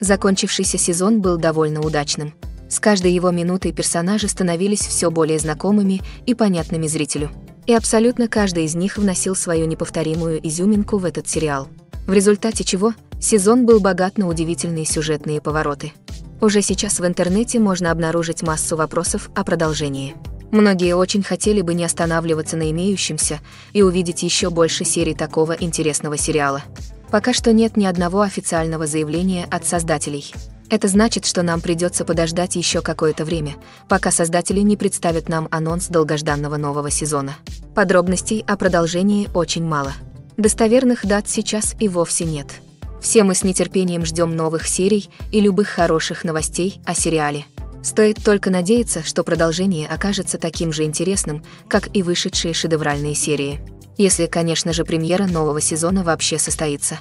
Закончившийся сезон был довольно удачным. С каждой его минутой персонажи становились все более знакомыми и понятными зрителю. И абсолютно каждый из них вносил свою неповторимую изюминку в этот сериал. В результате чего сезон был богат на удивительные сюжетные повороты. Уже сейчас в интернете можно обнаружить массу вопросов о продолжении. Многие очень хотели бы не останавливаться на имеющемся и увидеть еще больше серий такого интересного сериала. Пока что нет ни одного официального заявления от создателей. Это значит, что нам придется подождать еще какое-то время, пока создатели не представят нам анонс долгожданного нового сезона. Подробностей о продолжении очень мало. Достоверных дат сейчас и вовсе нет. Все мы с нетерпением ждем новых серий и любых хороших новостей о сериале. Стоит только надеяться, что продолжение окажется таким же интересным, как и вышедшие шедевральные серии. Если, конечно же, премьера нового сезона вообще состоится.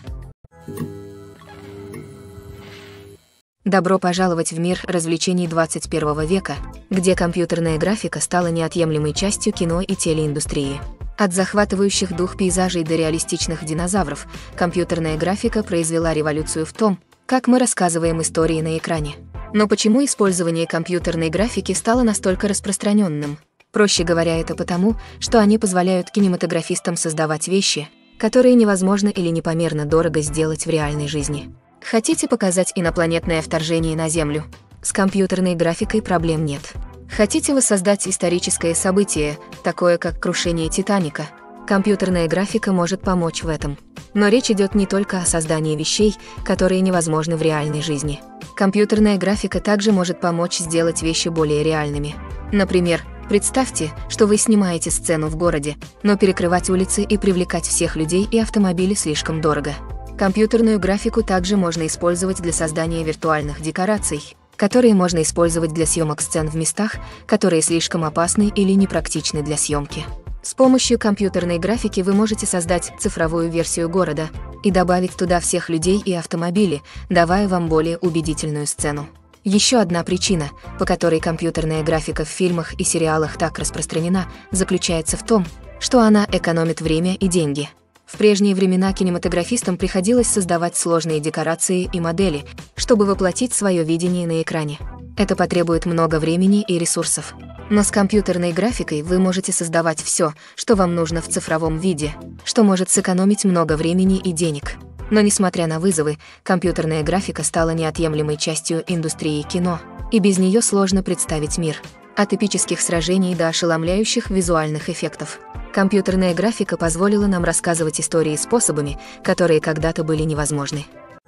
Добро пожаловать в мир развлечений 21 века, где компьютерная графика стала неотъемлемой частью кино и телеиндустрии. От захватывающих дух пейзажей до реалистичных динозавров, компьютерная графика произвела революцию в том, как мы рассказываем истории на экране. Но почему использование компьютерной графики стало настолько распространенным? Проще говоря, это потому, что они позволяют кинематографистам создавать вещи, которые невозможно или непомерно дорого сделать в реальной жизни. Хотите показать инопланетное вторжение на Землю? С компьютерной графикой проблем нет. Хотите воссоздать историческое событие, такое как крушение Титаника? Компьютерная графика может помочь в этом. Но речь идет не только о создании вещей, которые невозможны в реальной жизни. Компьютерная графика также может помочь сделать вещи более реальными. Например, представьте, что вы снимаете сцену в городе, но перекрывать улицы и привлекать всех людей и автомобили слишком дорого. Компьютерную графику также можно использовать для создания виртуальных декораций, которые можно использовать для съемок сцен в местах, которые слишком опасны или непрактичны для съемки. С помощью компьютерной графики вы можете создать цифровую версию города и добавить туда всех людей и автомобили, давая вам более убедительную сцену. Еще одна причина, по которой компьютерная графика в фильмах и сериалах так распространена, заключается в том, что она экономит время и деньги. В прежние времена кинематографистам приходилось создавать сложные декорации и модели, чтобы воплотить свое видение на экране. Это потребует много времени и ресурсов. Но с компьютерной графикой вы можете создавать все, что вам нужно в цифровом виде, что может сэкономить много времени и денег. Но несмотря на вызовы, компьютерная графика стала неотъемлемой частью индустрии кино, и без нее сложно представить мир. От эпических сражений до ошеломляющих визуальных эффектов. Компьютерная графика позволила нам рассказывать истории способами, которые когда-то были невозможны.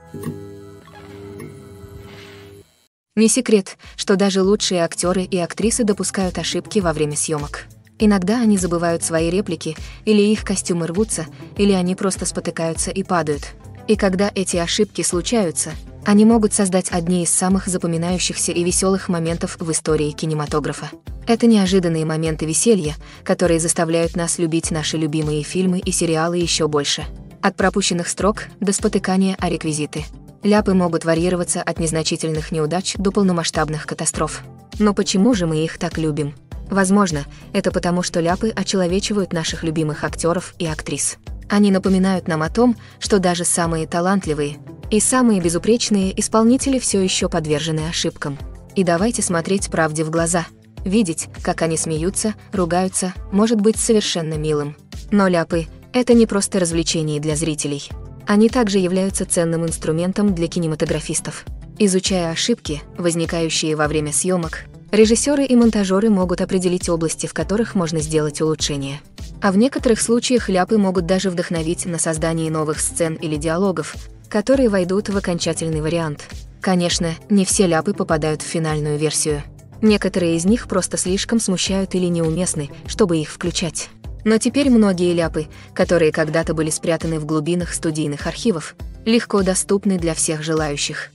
Не секрет, что даже лучшие актеры и актрисы допускают ошибки во время съемок. Иногда они забывают свои реплики, или их костюмы рвутся, или они просто спотыкаются и падают. И когда эти ошибки случаются, они могут создать одни из самых запоминающихся и веселых моментов в истории кинематографа. Это неожиданные моменты веселья, которые заставляют нас любить наши любимые фильмы и сериалы еще больше. От пропущенных строк до спотыкания о реквизиты. Ляпы могут варьироваться от незначительных неудач до полномасштабных катастроф. Но почему же мы их так любим? Возможно, это потому, что ляпы очеловечивают наших любимых актеров и актрис. Они напоминают нам о том, что даже самые талантливые и самые безупречные исполнители все еще подвержены ошибкам. И давайте смотреть правде в глаза. Видеть, как они смеются, ругаются, может быть совершенно милым. Но ляпы – это не просто развлечение для зрителей. Они также являются ценным инструментом для кинематографистов. Изучая ошибки, возникающие во время съемок, режиссеры и монтажеры могут определить области, в которых можно сделать улучшения. А в некоторых случаях ляпы могут даже вдохновить на создание новых сцен или диалогов, которые войдут в окончательный вариант. Конечно, не все ляпы попадают в финальную версию. Некоторые из них просто слишком смущают или неуместны, чтобы их включать. Но теперь многие ляпы, которые когда-то были спрятаны в глубинах студийных архивов, легко доступны для всех желающих.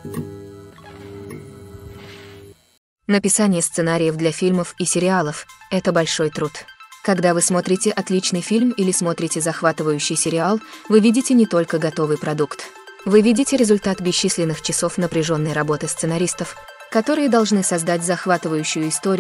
Написание сценариев для фильмов и сериалов – это большой труд. Когда вы смотрите отличный фильм или смотрите захватывающий сериал, вы видите не только готовый продукт. Вы видите результат бесчисленных часов напряженной работы сценаристов, которые должны создать захватывающую историю,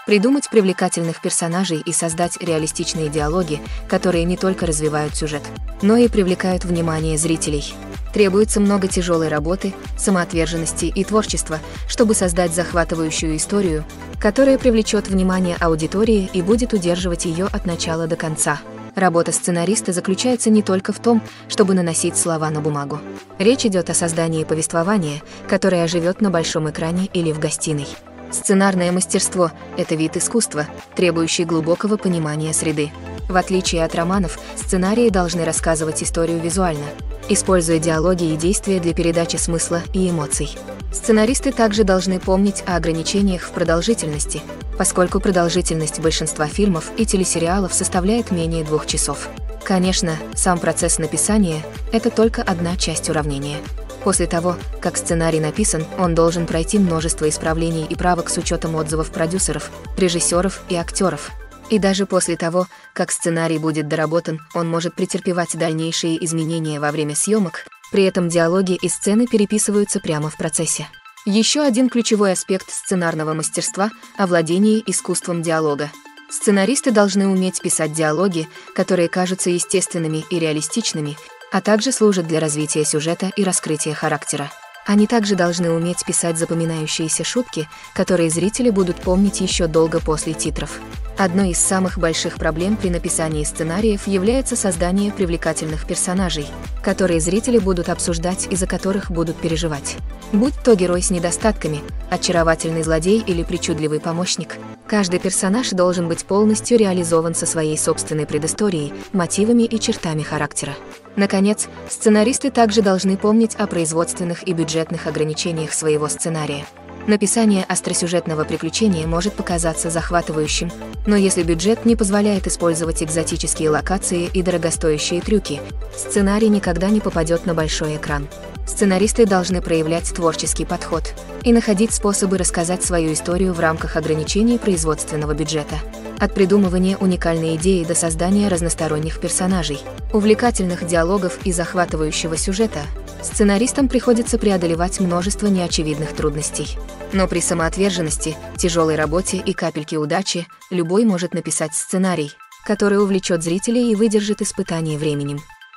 Придумать привлекательных персонажей и создать реалистичные диалоги, которые не только развивают сюжет, но и привлекают внимание зрителей. Требуется много тяжелой работы, самоотверженности и творчества, чтобы создать захватывающую историю, которая привлечет внимание аудитории и будет удерживать ее от начала до конца. Работа сценариста заключается не только в том, чтобы наносить слова на бумагу. Речь идет о создании повествования, которое оживет на большом экране или в гостиной. Сценарное мастерство – это вид искусства, требующий глубокого понимания среды. В отличие от романов, сценарии должны рассказывать историю визуально, используя диалоги и действия для передачи смысла и эмоций. Сценаристы также должны помнить о ограничениях в продолжительности, поскольку продолжительность большинства фильмов и телесериалов составляет менее 2 часов. Конечно, сам процесс написания – это только одна часть уравнения. После того, как сценарий написан, он должен пройти множество исправлений и правок с учетом отзывов продюсеров, режиссеров и актеров. И даже после того, как сценарий будет доработан, он может претерпевать дальнейшие изменения во время съемок, при этом диалоги и сцены переписываются прямо в процессе. Еще один ключевой аспект сценарного мастерства – овладение искусством диалога. Сценаристы должны уметь писать диалоги, которые кажутся естественными и реалистичными, а также служат для развития сюжета и раскрытия характера. Они также должны уметь писать запоминающиеся шутки, которые зрители будут помнить еще долго после титров. Одной из самых больших проблем при написании сценариев является создание привлекательных персонажей, которые зрители будут обсуждать и за которых будут переживать. Будь то герой с недостатками, очаровательный злодей или причудливый помощник, каждый персонаж должен быть полностью реализован со своей собственной предысторией, мотивами и чертами характера. Наконец, сценаристы также должны помнить о производственных и бюджетных ограничениях своего сценария. Написание остросюжетного приключения может показаться захватывающим, но если бюджет не позволяет использовать экзотические локации и дорогостоящие трюки, сценарий никогда не попадет на большой экран. Сценаристы должны проявлять творческий подход и находить способы рассказать свою историю в рамках ограничений производственного бюджета. От придумывания уникальной идеи до создания разносторонних персонажей, увлекательных диалогов и захватывающего сюжета, сценаристам приходится преодолевать множество неочевидных трудностей. Но при самоотверженности, тяжелой работе и капельке удачи любой может написать сценарий, который увлечет зрителей и выдержит испытание временем.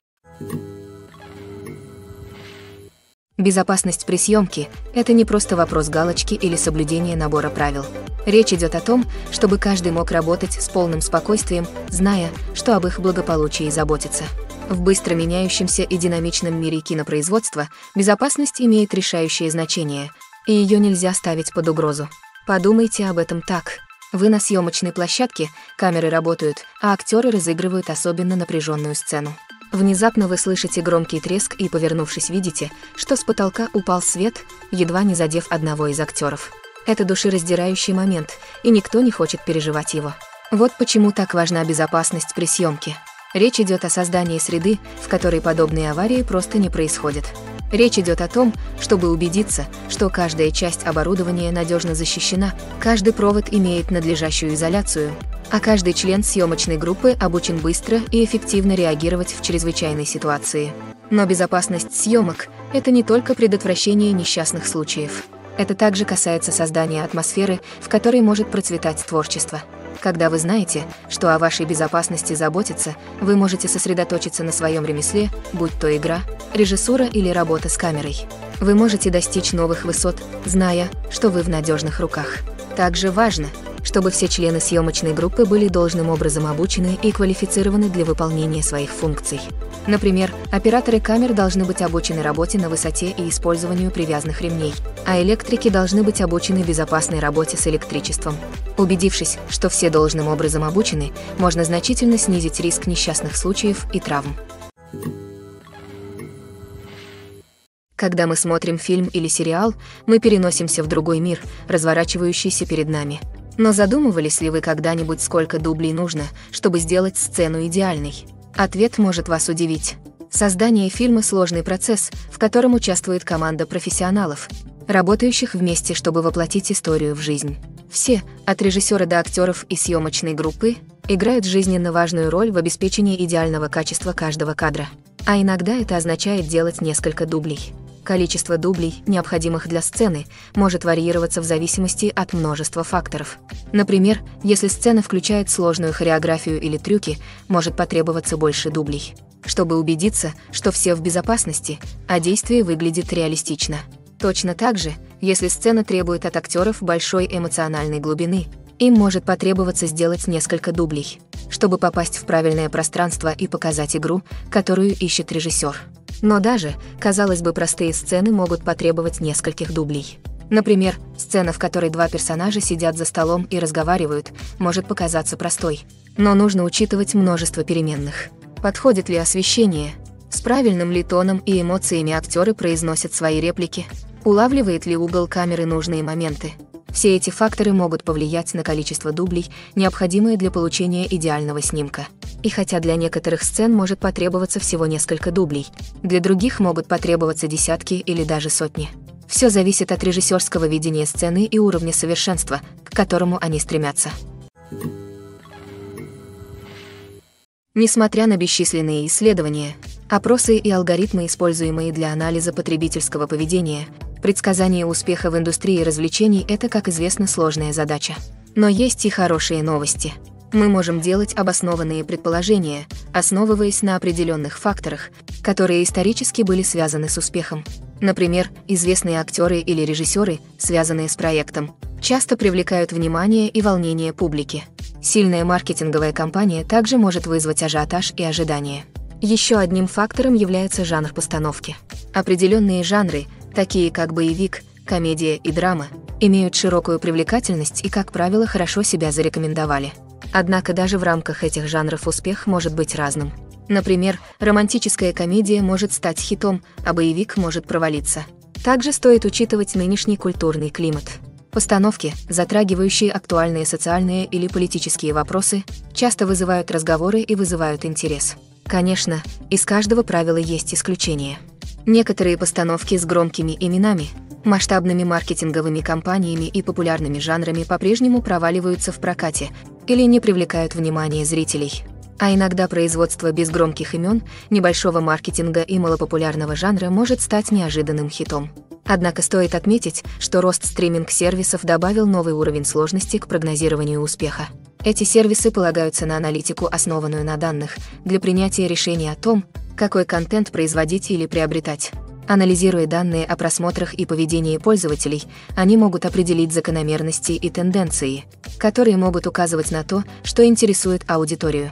Безопасность при съемке – это не просто вопрос галочки или соблюдения набора правил. Речь идет о том, чтобы каждый мог работать с полным спокойствием, зная, что об их благополучии заботится. В быстро меняющемся и динамичном мире кинопроизводства безопасность имеет решающее значение, и ее нельзя ставить под угрозу. Подумайте об этом так. Вы на съемочной площадке, камеры работают, а актеры разыгрывают особенно напряженную сцену. Внезапно вы слышите громкий треск и, повернувшись, видите, что с потолка упал свет, едва не задев одного из актеров. Это душераздирающий момент, и никто не хочет переживать его. Вот почему так важна безопасность при съемке. Речь идет о создании среды, в которой подобные аварии просто не происходят. Речь идет о том, чтобы убедиться, что каждая часть оборудования надежно защищена, каждый провод имеет надлежащую изоляцию, а каждый член съемочной группы обучен быстро и эффективно реагировать в чрезвычайной ситуации. Но безопасность съемок – это не только предотвращение несчастных случаев. Это также касается создания атмосферы, в которой может процветать творчество. Когда вы знаете, что о вашей безопасности заботятся, вы можете сосредоточиться на своем ремесле, будь то игра, режиссура или работа с камерой. Вы можете достичь новых высот, зная, что вы в надежных руках. Также важно, чтобы все члены съемочной группы были должным образом обучены и квалифицированы для выполнения своих функций. Например, операторы камер должны быть обучены работе на высоте и использованию привязанных ремней, а электрики должны быть обучены безопасной работе с электричеством. Убедившись, что все должным образом обучены, можно значительно снизить риск несчастных случаев и травм. Когда мы смотрим фильм или сериал, мы переносимся в другой мир, разворачивающийся перед нами. Но задумывались ли вы когда-нибудь, сколько дублей нужно, чтобы сделать сцену идеальной? Ответ может вас удивить. Создание фильма – сложный процесс, в котором участвует команда профессионалов, работающих вместе, чтобы воплотить историю в жизнь. Все, от режиссера до актеров и съемочной группы, играют жизненно важную роль в обеспечении идеального качества каждого кадра. А иногда это означает делать несколько дублей. Количество дублей, необходимых для сцены, может варьироваться в зависимости от множества факторов. Например, если сцена включает сложную хореографию или трюки, может потребоваться больше дублей, чтобы убедиться, что все в безопасности, а действие выглядит реалистично. Точно так же, если сцена требует от актеров большой эмоциональной глубины, им может потребоваться сделать несколько дублей, чтобы попасть в правильное пространство и показать игру, которую ищет режиссер. Но даже, казалось бы, простые сцены могут потребовать нескольких дублей. Например, сцена, в которой два персонажа сидят за столом и разговаривают, может показаться простой. Но нужно учитывать множество переменных. Подходит ли освещение? С правильным ли тоном и эмоциями актеры произносят свои реплики? Улавливает ли угол камеры нужные моменты? Все эти факторы могут повлиять на количество дублей, необходимое для получения идеального снимка. И хотя для некоторых сцен может потребоваться всего несколько дублей, для других могут потребоваться десятки или даже сотни. Все зависит от режиссерского видения сцены и уровня совершенства, к которому они стремятся. Несмотря на бесчисленные исследования, опросы и алгоритмы, используемые для анализа потребительского поведения, предсказание успеха в индустрии развлечений – это, как известно, сложная задача. Но есть и хорошие новости. Мы можем делать обоснованные предположения, основываясь на определенных факторах, которые исторически были связаны с успехом. Например, известные актеры или режиссеры, связанные с проектом, часто привлекают внимание и волнение публики. Сильная маркетинговая кампания также может вызвать ажиотаж и ожидания. Еще одним фактором является жанр постановки. Определенные жанры, такие как боевик, комедия и драма, имеют широкую привлекательность и, как правило, хорошо себя зарекомендовали. Однако даже в рамках этих жанров успех может быть разным. Например, романтическая комедия может стать хитом, а боевик может провалиться. Также стоит учитывать нынешний культурный климат. Постановки, затрагивающие актуальные социальные или политические вопросы, часто вызывают разговоры и вызывают интерес. Конечно, из каждого правила есть исключения. Некоторые постановки с громкими именами, масштабными маркетинговыми кампаниями и популярными жанрами по-прежнему проваливаются в прокате или не привлекают внимания зрителей. А иногда производство без громких имен, небольшого маркетинга и малопопулярного жанра может стать неожиданным хитом. Однако стоит отметить, что рост стриминг-сервисов добавил новый уровень сложности к прогнозированию успеха. Эти сервисы полагаются на аналитику, основанную на данных, для принятия решения о том, какой контент производить или приобретать. Анализируя данные о просмотрах и поведении пользователей, они могут определить закономерности и тенденции, которые могут указывать на то, что интересует аудиторию.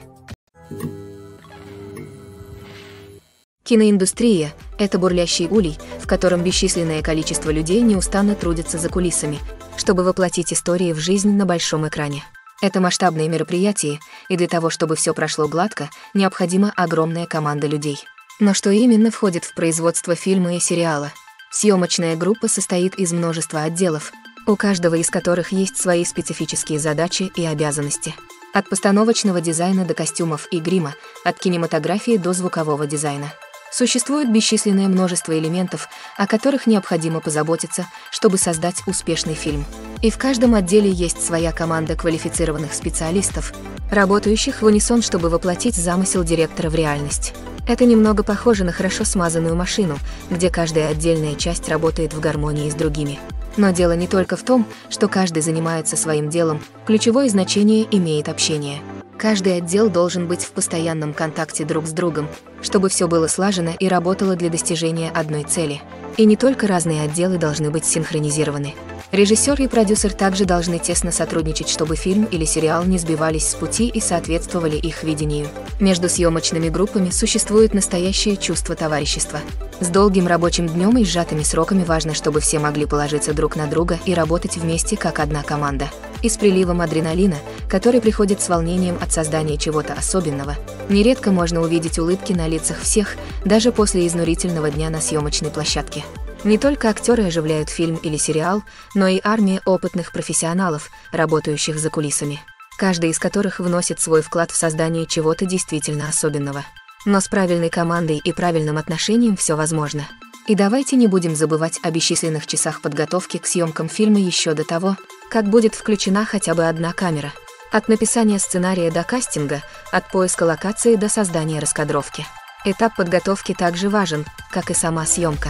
Киноиндустрия – это бурлящий улей, в котором бесчисленное количество людей неустанно трудятся за кулисами, чтобы воплотить истории в жизнь на большом экране. Это масштабные мероприятия, и для того, чтобы все прошло гладко, необходима огромная команда людей. Но что именно входит в производство фильма и сериала? Съемочная группа состоит из множества отделов, у каждого из которых есть свои специфические задачи и обязанности. От постановочного дизайна до костюмов и грима, от кинематографии до звукового дизайна. Существует бесчисленное множество элементов, о которых необходимо позаботиться, чтобы создать успешный фильм. И в каждом отделе есть своя команда квалифицированных специалистов, работающих в унисон, чтобы воплотить замысел директора в реальность. Это немного похоже на хорошо смазанную машину, где каждая отдельная часть работает в гармонии с другими. Но дело не только в том, что каждый занимается своим делом, ключевое значение имеет общение. Каждый отдел должен быть в постоянном контакте друг с другом, чтобы все было слажено и работало для достижения одной цели. И не только разные отделы должны быть синхронизированы. Режиссер и продюсер также должны тесно сотрудничать, чтобы фильм или сериал не сбивались с пути и соответствовали их видению. Между съемочными группами существует настоящее чувство товарищества. С долгим рабочим днем и сжатыми сроками важно, чтобы все могли положиться друг на друга и работать вместе как одна команда. И с приливом адреналина, который приходит с волнением от создания чего-то особенного, нередко можно увидеть улыбки на лицах всех, даже после изнурительного дня на съемочной площадке. Не только актеры оживляют фильм или сериал, но и армия опытных профессионалов, работающих за кулисами, каждый из которых вносит свой вклад в создание чего-то действительно особенного. Но с правильной командой и правильным отношением все возможно. И давайте не будем забывать о бесчисленных часах подготовки к съемкам фильма еще до того, как будет включена хотя бы одна камера. От написания сценария до кастинга, от поиска локации до создания раскадровки. Этап подготовки также важен, как и сама съемка.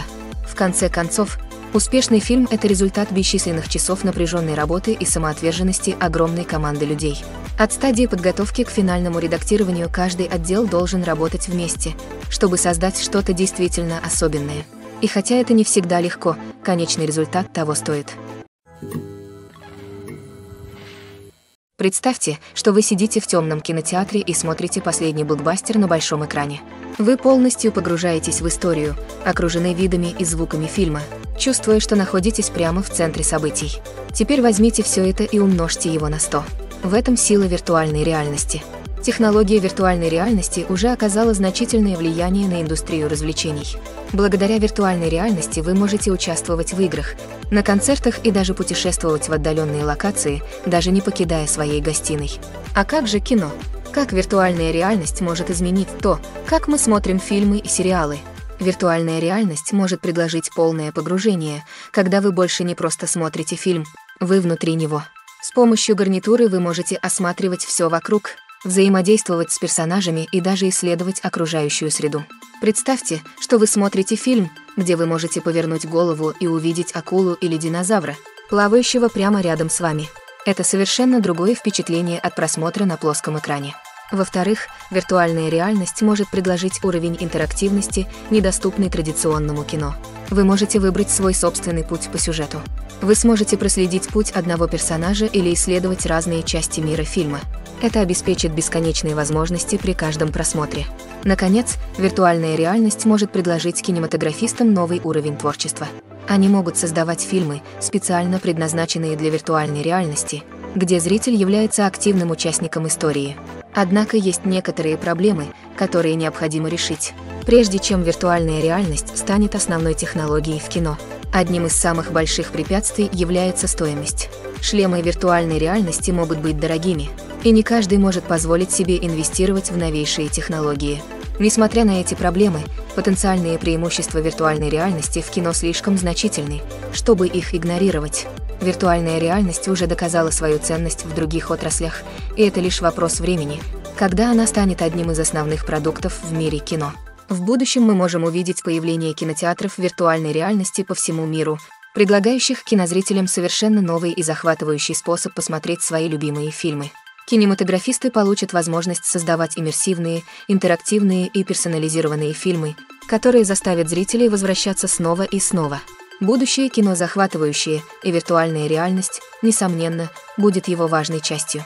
В конце концов, успешный фильм – это результат бесчисленных часов напряженной работы и самоотверженности огромной команды людей. От стадии подготовки к финальному редактированию каждый отдел должен работать вместе, чтобы создать что-то действительно особенное. И хотя это не всегда легко, конечный результат того стоит. Представьте, что вы сидите в темном кинотеатре и смотрите последний блокбастер на большом экране. Вы полностью погружаетесь в историю, окружены видами и звуками фильма, чувствуя, что находитесь прямо в центре событий. Теперь возьмите все это и умножьте его на 100. В этом сила виртуальной реальности. Технология виртуальной реальности уже оказала значительное влияние на индустрию развлечений. Благодаря виртуальной реальности вы можете участвовать в играх, на концертах и даже путешествовать в отдаленные локации, даже не покидая своей гостиной. А как же кино? Как виртуальная реальность может изменить то, как мы смотрим фильмы и сериалы? Виртуальная реальность может предложить полное погружение, когда вы больше не просто смотрите фильм, вы внутри него. С помощью гарнитуры вы можете осматривать все вокруг, взаимодействовать с персонажами и даже исследовать окружающую среду. Представьте, что вы смотрите фильм, где вы можете повернуть голову и увидеть акулу или динозавра, плавающего прямо рядом с вами. Это совершенно другое впечатление от просмотра на плоском экране. Во-вторых, виртуальная реальность может предложить уровень интерактивности, недоступный традиционному кино. Вы можете выбрать свой собственный путь по сюжету. Вы сможете проследить путь одного персонажа или исследовать разные части мира фильма. Это обеспечит бесконечные возможности при каждом просмотре. Наконец, виртуальная реальность может предложить кинематографистам новый уровень творчества. Они могут создавать фильмы, специально предназначенные для виртуальной реальности, где зритель является активным участником истории. Однако есть некоторые проблемы, которые необходимо решить, прежде чем виртуальная реальность станет основной технологией в кино. Одним из самых больших препятствий является стоимость. Шлемы виртуальной реальности могут быть дорогими, и не каждый может позволить себе инвестировать в новейшие технологии. Несмотря на эти проблемы, потенциальные преимущества виртуальной реальности в кино слишком значительны, чтобы их игнорировать. Виртуальная реальность уже доказала свою ценность в других отраслях, и это лишь вопрос времени, когда она станет одним из основных продуктов в мире кино. В будущем мы можем увидеть появление кинотеатров виртуальной реальности по всему миру, предлагающих кинозрителям совершенно новый и захватывающий способ посмотреть свои любимые фильмы. Кинематографисты получат возможность создавать иммерсивные, интерактивные и персонализированные фильмы, которые заставят зрителей возвращаться снова и снова. Будущее кино захватывающее, и виртуальная реальность, несомненно, будет его важной частью.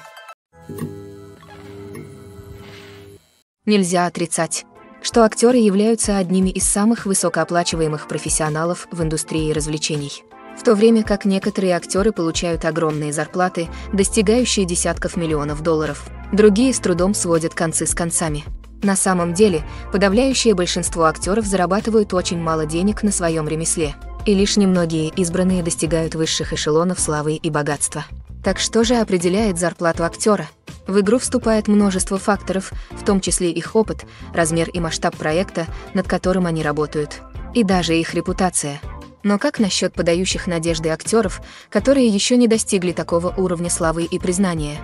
Нельзя отрицать, что актеры являются одними из самых высокооплачиваемых профессионалов в индустрии развлечений. В то время как некоторые актеры получают огромные зарплаты, достигающие десятков миллионов долларов, другие с трудом сводят концы с концами. На самом деле, подавляющее большинство актеров зарабатывают очень мало денег на своем ремесле, и лишь немногие избранные достигают высших эшелонов славы и богатства. Так что же определяет зарплату актера? В игру вступает множество факторов, в том числе их опыт, размер и масштаб проекта, над которым они работают, и даже их репутация. Но как насчет подающих надежды актеров, которые еще не достигли такого уровня славы и признания?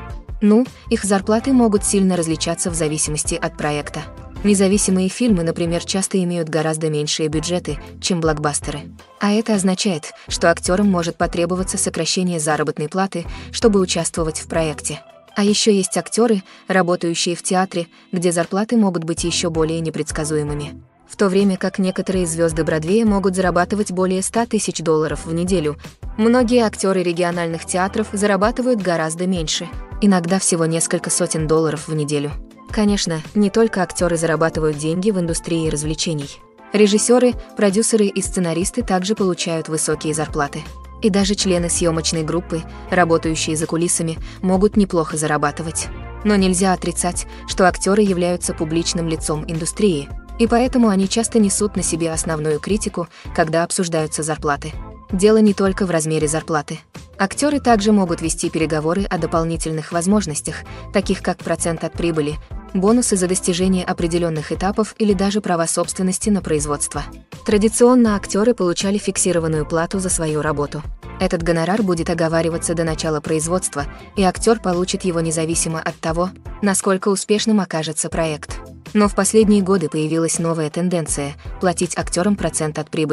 Их зарплаты могут сильно различаться в зависимости от проекта. Независимые фильмы, например, часто имеют гораздо меньшие бюджеты, чем блокбастеры. А это означает, что актерам может потребоваться сокращение заработной платы, чтобы участвовать в проекте. А еще есть актеры, работающие в театре, где зарплаты могут быть еще более непредсказуемыми. В то время как некоторые звезды Бродвея могут зарабатывать более $100 тысяч в неделю, многие актеры региональных театров зарабатывают гораздо меньше, иногда всего несколько сотен долларов в неделю. Конечно, не только актеры зарабатывают деньги в индустрии развлечений. Режиссеры, продюсеры и сценаристы также получают высокие зарплаты. И даже члены съемочной группы, работающие за кулисами, могут неплохо зарабатывать. Но нельзя отрицать, что актеры являются публичным лицом индустрии, и поэтому они часто несут на себе основную критику, когда обсуждаются зарплаты. Дело не только в размере зарплаты. Актеры также могут вести переговоры о дополнительных возможностях, таких как процент от прибыли, бонусы за достижение определенных этапов или даже права собственности на производство. Традиционно актеры получали фиксированную плату за свою работу. Этот гонорар будет оговариваться до начала производства, и актер получит его независимо от того, насколько успешным окажется проект. Но в последние годы появилась новая тенденция – платить актерам процент от прибыли.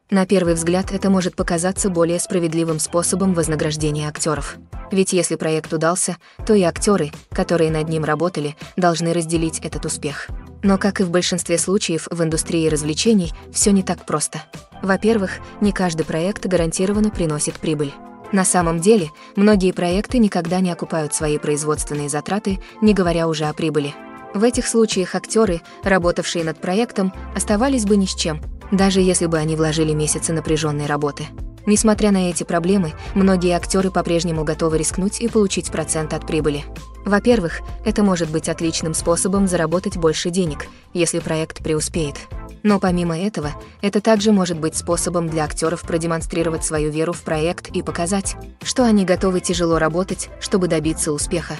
На первый взгляд это может показаться более справедливым способом вознаграждения актеров. Ведь если проект удался, то и актеры, которые над ним работали, должны разделить этот успех. Но, как и в большинстве случаев в индустрии развлечений, все не так просто. Во-первых, не каждый проект гарантированно приносит прибыль. На самом деле, многие проекты никогда не окупают свои производственные затраты, не говоря уже о прибыли. В этих случаях актеры, работавшие над проектом, оставались бы ни с чем, даже если бы они вложили месяцы напряженной работы. Несмотря на эти проблемы, многие актеры по-прежнему готовы рискнуть и получить процент от прибыли. Во-первых, это может быть отличным способом заработать больше денег, если проект преуспеет. Но помимо этого, это также может быть способом для актеров продемонстрировать свою веру в проект и показать, что они готовы тяжело работать, чтобы добиться успеха.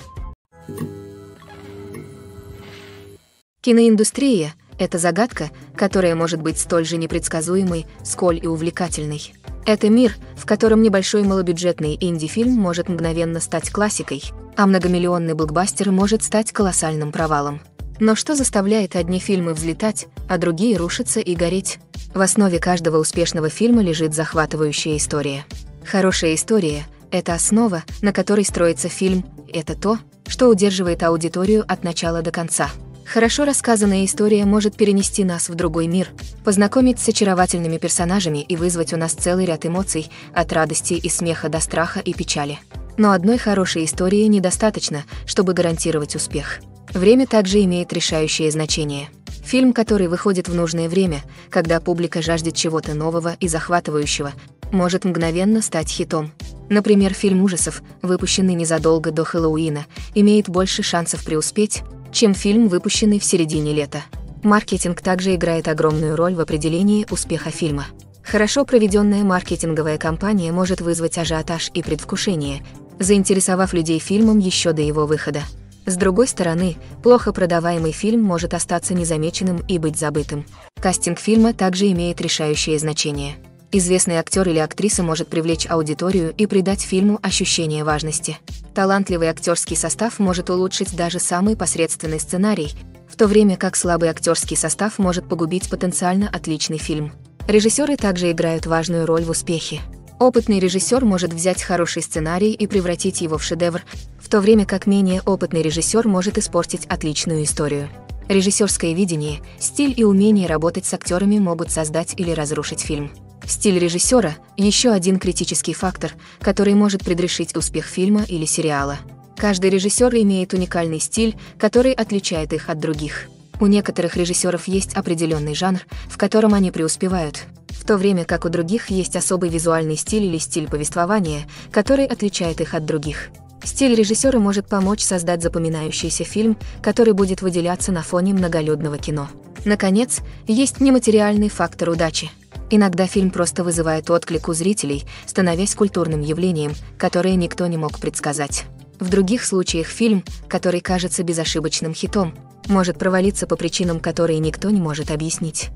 Киноиндустрия – это загадка, которая может быть столь же непредсказуемой, сколь и увлекательной. Это мир, в котором небольшой малобюджетный инди-фильм может мгновенно стать классикой, а многомиллионный блокбастер может стать колоссальным провалом. Но что заставляет одни фильмы взлетать, а другие рушиться и гореть? В основе каждого успешного фильма лежит захватывающая история. Хорошая история – это основа, на которой строится фильм, это то, что удерживает аудиторию от начала до конца. Хорошо рассказанная история может перенести нас в другой мир, познакомить с очаровательными персонажами и вызвать у нас целый ряд эмоций, от радости и смеха до страха и печали. Но одной хорошей истории недостаточно, чтобы гарантировать успех. Время также имеет решающее значение. Фильм, который выходит в нужное время, когда публика жаждет чего-то нового и захватывающего, может мгновенно стать хитом. Например, фильм ужасов, выпущенный незадолго до Хэллоуина, имеет больше шансов преуспеть, чем фильм, выпущенный в середине лета. Маркетинг также играет огромную роль в определении успеха фильма. Хорошо проведенная маркетинговая кампания может вызвать ажиотаж и предвкушение, заинтересовав людей фильмом еще до его выхода. С другой стороны, плохо продаваемый фильм может остаться незамеченным и быть забытым. Кастинг фильма также имеет решающее значение. Известный актер или актриса может привлечь аудиторию и придать фильму ощущение важности. Талантливый актерский состав может улучшить даже самый посредственный сценарий, в то время как слабый актерский состав может погубить потенциально отличный фильм. Режиссеры также играют важную роль в успехе. Опытный режиссер может взять хороший сценарий и превратить его в шедевр, в то время как менее опытный режиссер может испортить отличную историю. Режиссерское видение, стиль и умение работать с актерами могут создать или разрушить фильм. Стиль режиссера – еще один критический фактор, который может предрешить успех фильма или сериала. Каждый режиссер имеет уникальный стиль, который отличает их от других. У некоторых режиссеров есть определенный жанр, в котором они преуспевают, в то время как у других есть особый визуальный стиль или стиль повествования, который отличает их от других. Стиль режиссера может помочь создать запоминающийся фильм, который будет выделяться на фоне многолюдного кино. Наконец, есть нематериальный фактор удачи. Иногда фильм просто вызывает отклик у зрителей, становясь культурным явлением, которое никто не мог предсказать. В других случаях фильм, который кажется безошибочным хитом, может провалиться по причинам, которые никто не может объяснить.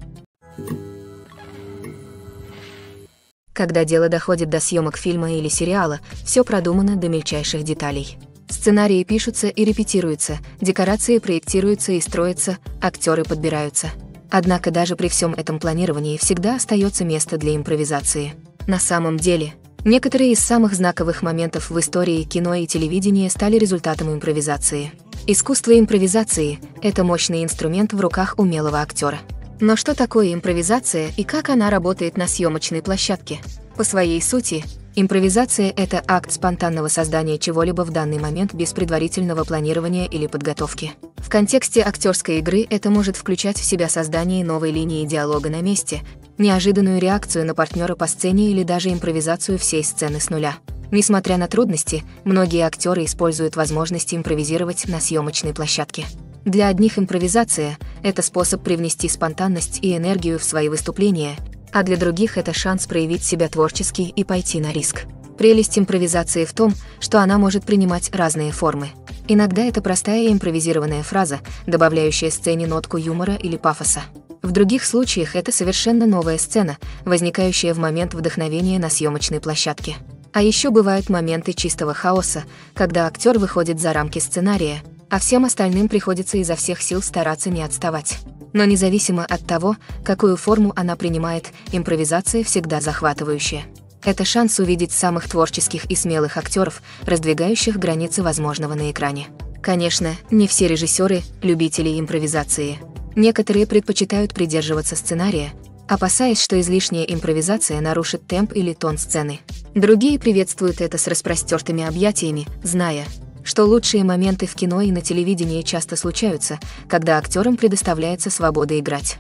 Когда дело доходит до съемок фильма или сериала, все продумано до мельчайших деталей. Сценарии пишутся и репетируются, декорации проектируются и строятся, актеры подбираются. Однако даже при всем этом планировании всегда остается место для импровизации. На самом деле, некоторые из самых знаковых моментов в истории кино и телевидения стали результатом импровизации. Искусство импровизации – это мощный инструмент в руках умелого актера. Но что такое импровизация и как она работает на съемочной площадке? По своей сути, импровизация – это акт спонтанного создания чего-либо в данный момент без предварительного планирования или подготовки. В контексте актерской игры это может включать в себя создание новой линии диалога на месте, неожиданную реакцию на партнера по сцене или даже импровизацию всей сцены с нуля. Несмотря на трудности, многие актеры используют возможность импровизировать на съемочной площадке. Для одних импровизация – это способ привнести спонтанность и энергию в свои выступления, а для других это шанс проявить себя творчески и пойти на риск. Прелесть импровизации в том, что она может принимать разные формы. Иногда это простая импровизированная фраза, добавляющая сцене нотку юмора или пафоса. В других случаях это совершенно новая сцена, возникающая в момент вдохновения на съемочной площадке. А еще бывают моменты чистого хаоса, когда актер выходит за рамки сценария, а всем остальным приходится изо всех сил стараться не отставать. Но независимо от того, какую форму она принимает, импровизация всегда захватывающая. Это шанс увидеть самых творческих и смелых актеров, раздвигающих границы возможного на экране. Конечно, не все режиссеры – любители импровизации. Некоторые предпочитают придерживаться сценария, опасаясь, что излишняя импровизация нарушит темп или тон сцены. Другие приветствуют это с распростертыми объятиями, зная, что лучшие моменты в кино и на телевидении часто случаются, когда актерам предоставляется свобода играть.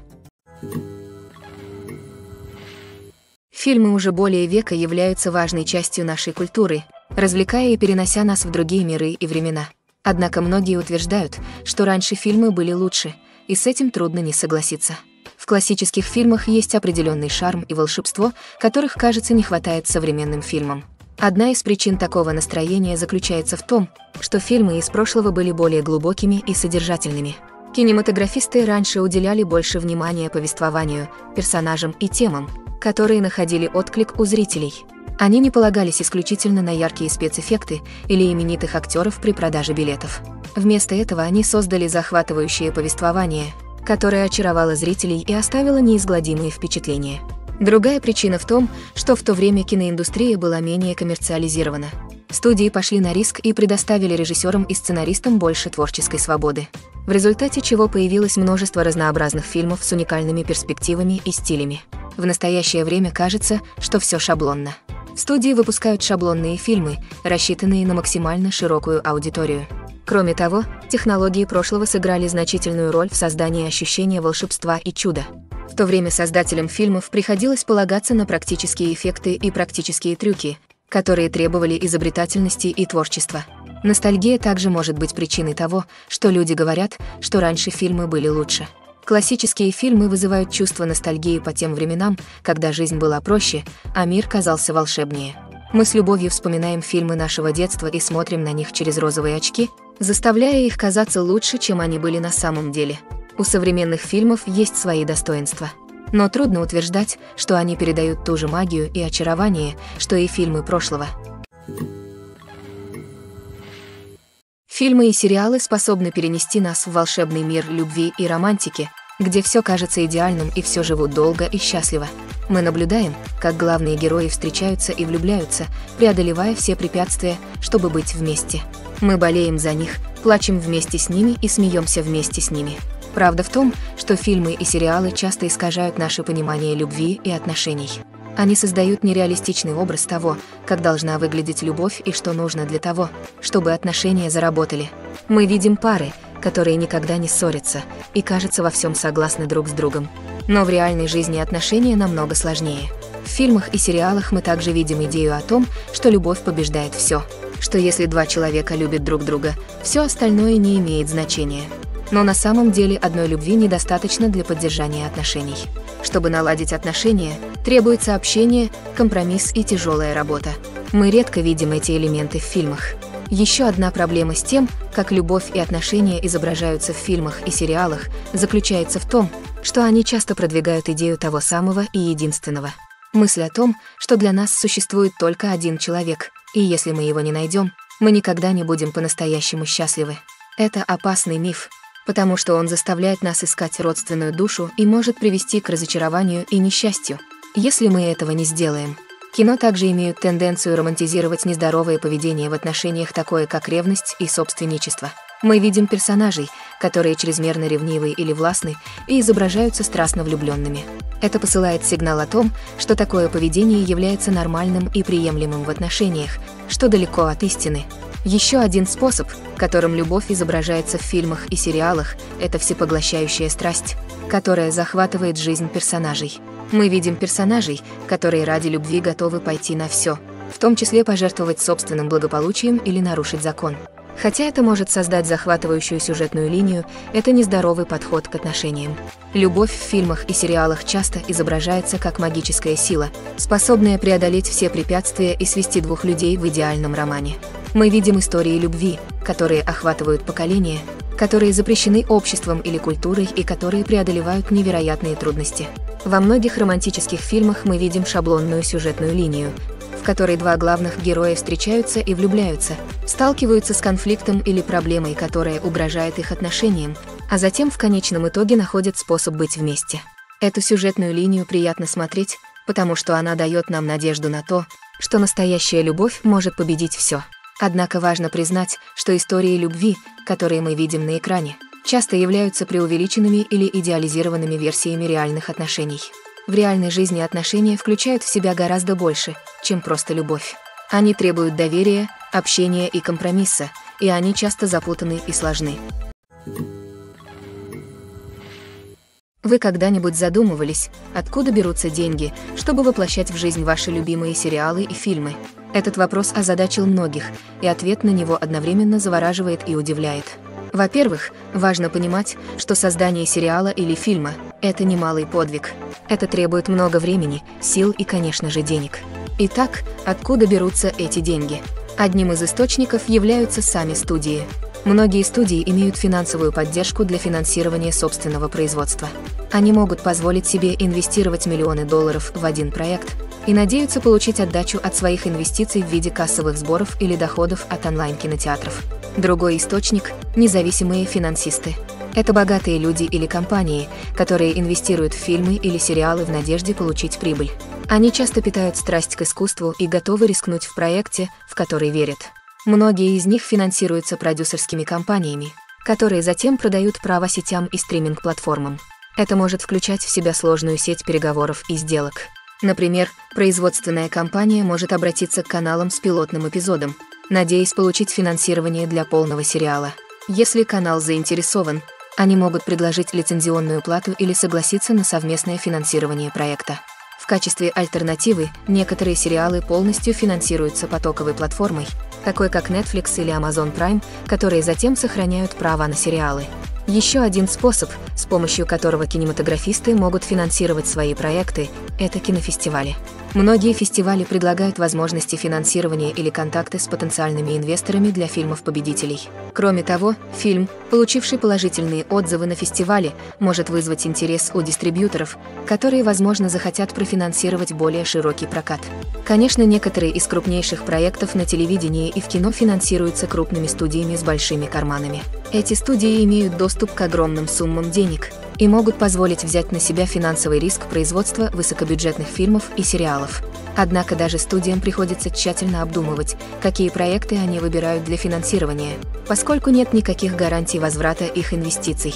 Фильмы уже более века являются важной частью нашей культуры, развлекая и перенося нас в другие миры и времена. Однако многие утверждают, что раньше фильмы были лучше, и с этим трудно не согласиться. В классических фильмах есть определенный шарм и волшебство, которых, кажется, не хватает современным фильмам. Одна из причин такого настроения заключается в том, что фильмы из прошлого были более глубокими и содержательными. Кинематографисты раньше уделяли больше внимания повествованию, персонажам и темам, которые находили отклик у зрителей. Они не полагались исключительно на яркие спецэффекты или именитых актеров при продаже билетов. Вместо этого они создали захватывающее повествование, которое очаровало зрителей и оставило неизгладимые впечатления. Другая причина в том, что в то время киноиндустрия была менее коммерциализирована. Студии пошли на риск и предоставили режиссерам и сценаристам больше творческой свободы, в результате чего появилось множество разнообразных фильмов с уникальными перспективами и стилями. В настоящее время кажется, что все шаблонно. Студии выпускают шаблонные фильмы, рассчитанные на максимально широкую аудиторию. Кроме того, технологии прошлого сыграли значительную роль в создании ощущения волшебства и чуда. В то время создателям фильмов приходилось полагаться на практические эффекты и практические трюки, которые требовали изобретательности и творчества. Ностальгия также может быть причиной того, что люди говорят, что раньше фильмы были лучше. Классические фильмы вызывают чувство ностальгии по тем временам, когда жизнь была проще, а мир казался волшебнее. Мы с любовью вспоминаем фильмы нашего детства и смотрим на них через розовые очки, заставляя их казаться лучше, чем они были на самом деле. У современных фильмов есть свои достоинства. Но трудно утверждать, что они передают ту же магию и очарование, что и фильмы прошлого. Фильмы и сериалы способны перенести нас в волшебный мир любви и романтики, где все кажется идеальным и все живут долго и счастливо. Мы наблюдаем, как главные герои встречаются и влюбляются, преодолевая все препятствия, чтобы быть вместе. Мы болеем за них, плачем вместе с ними и смеемся вместе с ними. Правда в том, что фильмы и сериалы часто искажают наше понимание любви и отношений. Они создают нереалистичный образ того, как должна выглядеть любовь и что нужно для того, чтобы отношения заработали. Мы видим пары, которые никогда не ссорятся и, кажется, во всем согласны друг с другом. Но в реальной жизни отношения намного сложнее. В фильмах и сериалах мы также видим идею о том, что любовь побеждает все, что если два человека любят друг друга, все остальное не имеет значения. Но на самом деле одной любви недостаточно для поддержания отношений. Чтобы наладить отношения, требуется общение, компромисс и тяжелая работа. Мы редко видим эти элементы в фильмах. Еще одна проблема с тем, как любовь и отношения изображаются в фильмах и сериалах, заключается в том, что они часто продвигают идею того самого и единственного. Мысль о том, что для нас существует только один человек, и если мы его не найдем, мы никогда не будем по-настоящему счастливы. Это опасный миф, потому что он заставляет нас искать родственную душу и может привести к разочарованию и несчастью, если мы этого не сделаем. Кино также имеют тенденцию романтизировать нездоровое поведение в отношениях, такое как ревность и собственничество. Мы видим персонажей, которые чрезмерно ревнивы или властны и изображаются страстно влюбленными. Это посылает сигнал о том, что такое поведение является нормальным и приемлемым в отношениях, что далеко от истины. Еще один способ, которым любовь изображается в фильмах и сериалах, это всепоглощающая страсть, которая захватывает жизнь персонажей. Мы видим персонажей, которые ради любви готовы пойти на все, в том числе пожертвовать собственным благополучием или нарушить закон. Хотя это может создать захватывающую сюжетную линию, это нездоровый подход к отношениям. Любовь в фильмах и сериалах часто изображается как магическая сила, способная преодолеть все препятствия и свести двух людей в идеальном романе. Мы видим истории любви, которые охватывают поколения, которые запрещены обществом или культурой и которые преодолевают невероятные трудности. Во многих романтических фильмах мы видим шаблонную сюжетную линию, в которой два главных героя встречаются и влюбляются, сталкиваются с конфликтом или проблемой, которая угрожает их отношениям, а затем в конечном итоге находят способ быть вместе. Эту сюжетную линию приятно смотреть, потому что она дает нам надежду на то, что настоящая любовь может победить все. Однако важно признать, что истории любви, которые мы видим на экране, часто являются преувеличенными или идеализированными версиями реальных отношений. В реальной жизни отношения включают в себя гораздо больше, чем просто любовь. Они требуют доверия, общения и компромисса, и они часто запутаны и сложны. Вы когда-нибудь задумывались, откуда берутся деньги, чтобы воплощать в жизнь ваши любимые сериалы и фильмы? Этот вопрос озадачил многих, и ответ на него одновременно завораживает и удивляет. Во-первых, важно понимать, что создание сериала или фильма – это немалый подвиг. Это требует много времени, сил и, конечно же, денег. Итак, откуда берутся эти деньги? Одним из источников являются сами студии. Многие студии имеют финансовую поддержку для финансирования собственного производства. Они могут позволить себе инвестировать миллионы долларов в один проект и надеются получить отдачу от своих инвестиций в виде кассовых сборов или доходов от онлайн-кинотеатров. Другой источник – независимые финансисты. Это богатые люди или компании, которые инвестируют в фильмы или сериалы в надежде получить прибыль. Они часто питают страсть к искусству и готовы рискнуть в проекте, в который верят. Многие из них финансируются продюсерскими компаниями, которые затем продают права сетям и стриминг-платформам. Это может включать в себя сложную сеть переговоров и сделок. Например, производственная компания может обратиться к каналам с пилотным эпизодом, надеясь получить финансирование для полного сериала. Если канал заинтересован, они могут предложить лицензионную плату или согласиться на совместное финансирование проекта. В качестве альтернативы некоторые сериалы полностью финансируются потоковой платформой, такой как Netflix или Amazon Prime, которые затем сохраняют права на сериалы. Еще один способ, с помощью которого кинематографисты могут финансировать свои проекты, это кинофестивали. Многие фестивали предлагают возможности финансирования или контакты с потенциальными инвесторами для фильмов-победителей. Кроме того, фильм, получивший положительные отзывы на фестивале, может вызвать интерес у дистрибьюторов, которые, возможно, захотят профинансировать более широкий прокат. Конечно, некоторые из крупнейших проектов на телевидении и в кино финансируются крупными студиями с большими карманами. Эти студии имеют доступ к огромным суммам денег и могут позволить взять на себя финансовый риск производства высокобюджетных фильмов и сериалов. Однако даже студиям приходится тщательно обдумывать, какие проекты они выбирают для финансирования, поскольку нет никаких гарантий возврата их инвестиций.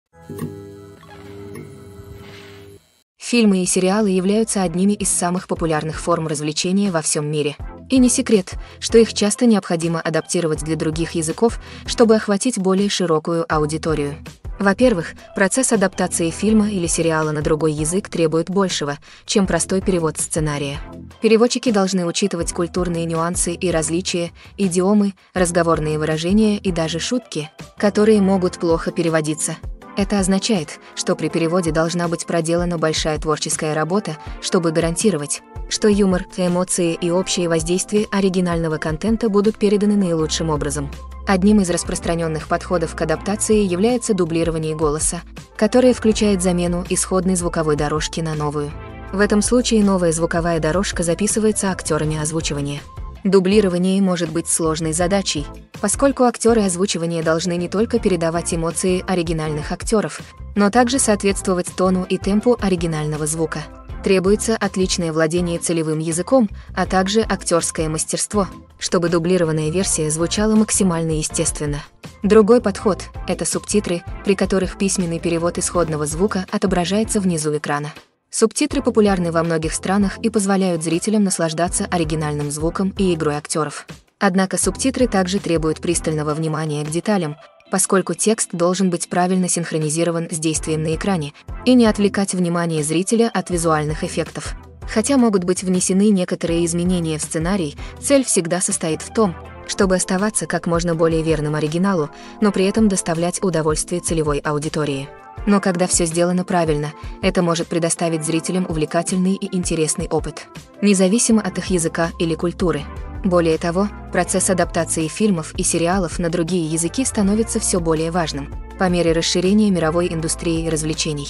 Фильмы и сериалы являются одними из самых популярных форм развлечения во всем мире. И не секрет, что их часто необходимо адаптировать для других языков, чтобы охватить более широкую аудиторию. Во-первых, процесс адаптации фильма или сериала на другой язык требует большего, чем простой перевод сценария. Переводчики должны учитывать культурные нюансы и различия, идиомы, разговорные выражения и даже шутки, которые могут плохо переводиться. Это означает, что при переводе должна быть проделана большая творческая работа, чтобы гарантировать, что юмор, эмоции и общее воздействие оригинального контента будут переданы наилучшим образом. Одним из распространенных подходов к адаптации является дублирование голоса, которое включает замену исходной звуковой дорожки на новую. В этом случае новая звуковая дорожка записывается актерами озвучивания. Дублирование может быть сложной задачей, поскольку актеры озвучивания должны не только передавать эмоции оригинальных актеров, но также соответствовать тону и темпу оригинального звука. Требуется отличное владение целевым языком, а также актерское мастерство, чтобы дублированная версия звучала максимально естественно. Другой подход – это субтитры, при которых письменный перевод исходного звука отображается внизу экрана. Субтитры популярны во многих странах и позволяют зрителям наслаждаться оригинальным звуком и игрой актеров. Однако субтитры также требуют пристального внимания к деталям, поскольку текст должен быть правильно синхронизирован с действием на экране и не отвлекать внимание зрителя от визуальных эффектов. Хотя могут быть внесены некоторые изменения в сценарий, цель всегда состоит в том, чтобы оставаться как можно более верным оригиналу, но при этом доставлять удовольствие целевой аудитории. Но когда все сделано правильно, это может предоставить зрителям увлекательный и интересный опыт, независимо от их языка или культуры. Более того, процесс адаптации фильмов и сериалов на другие языки становится все более важным по мере расширения мировой индустрии развлечений.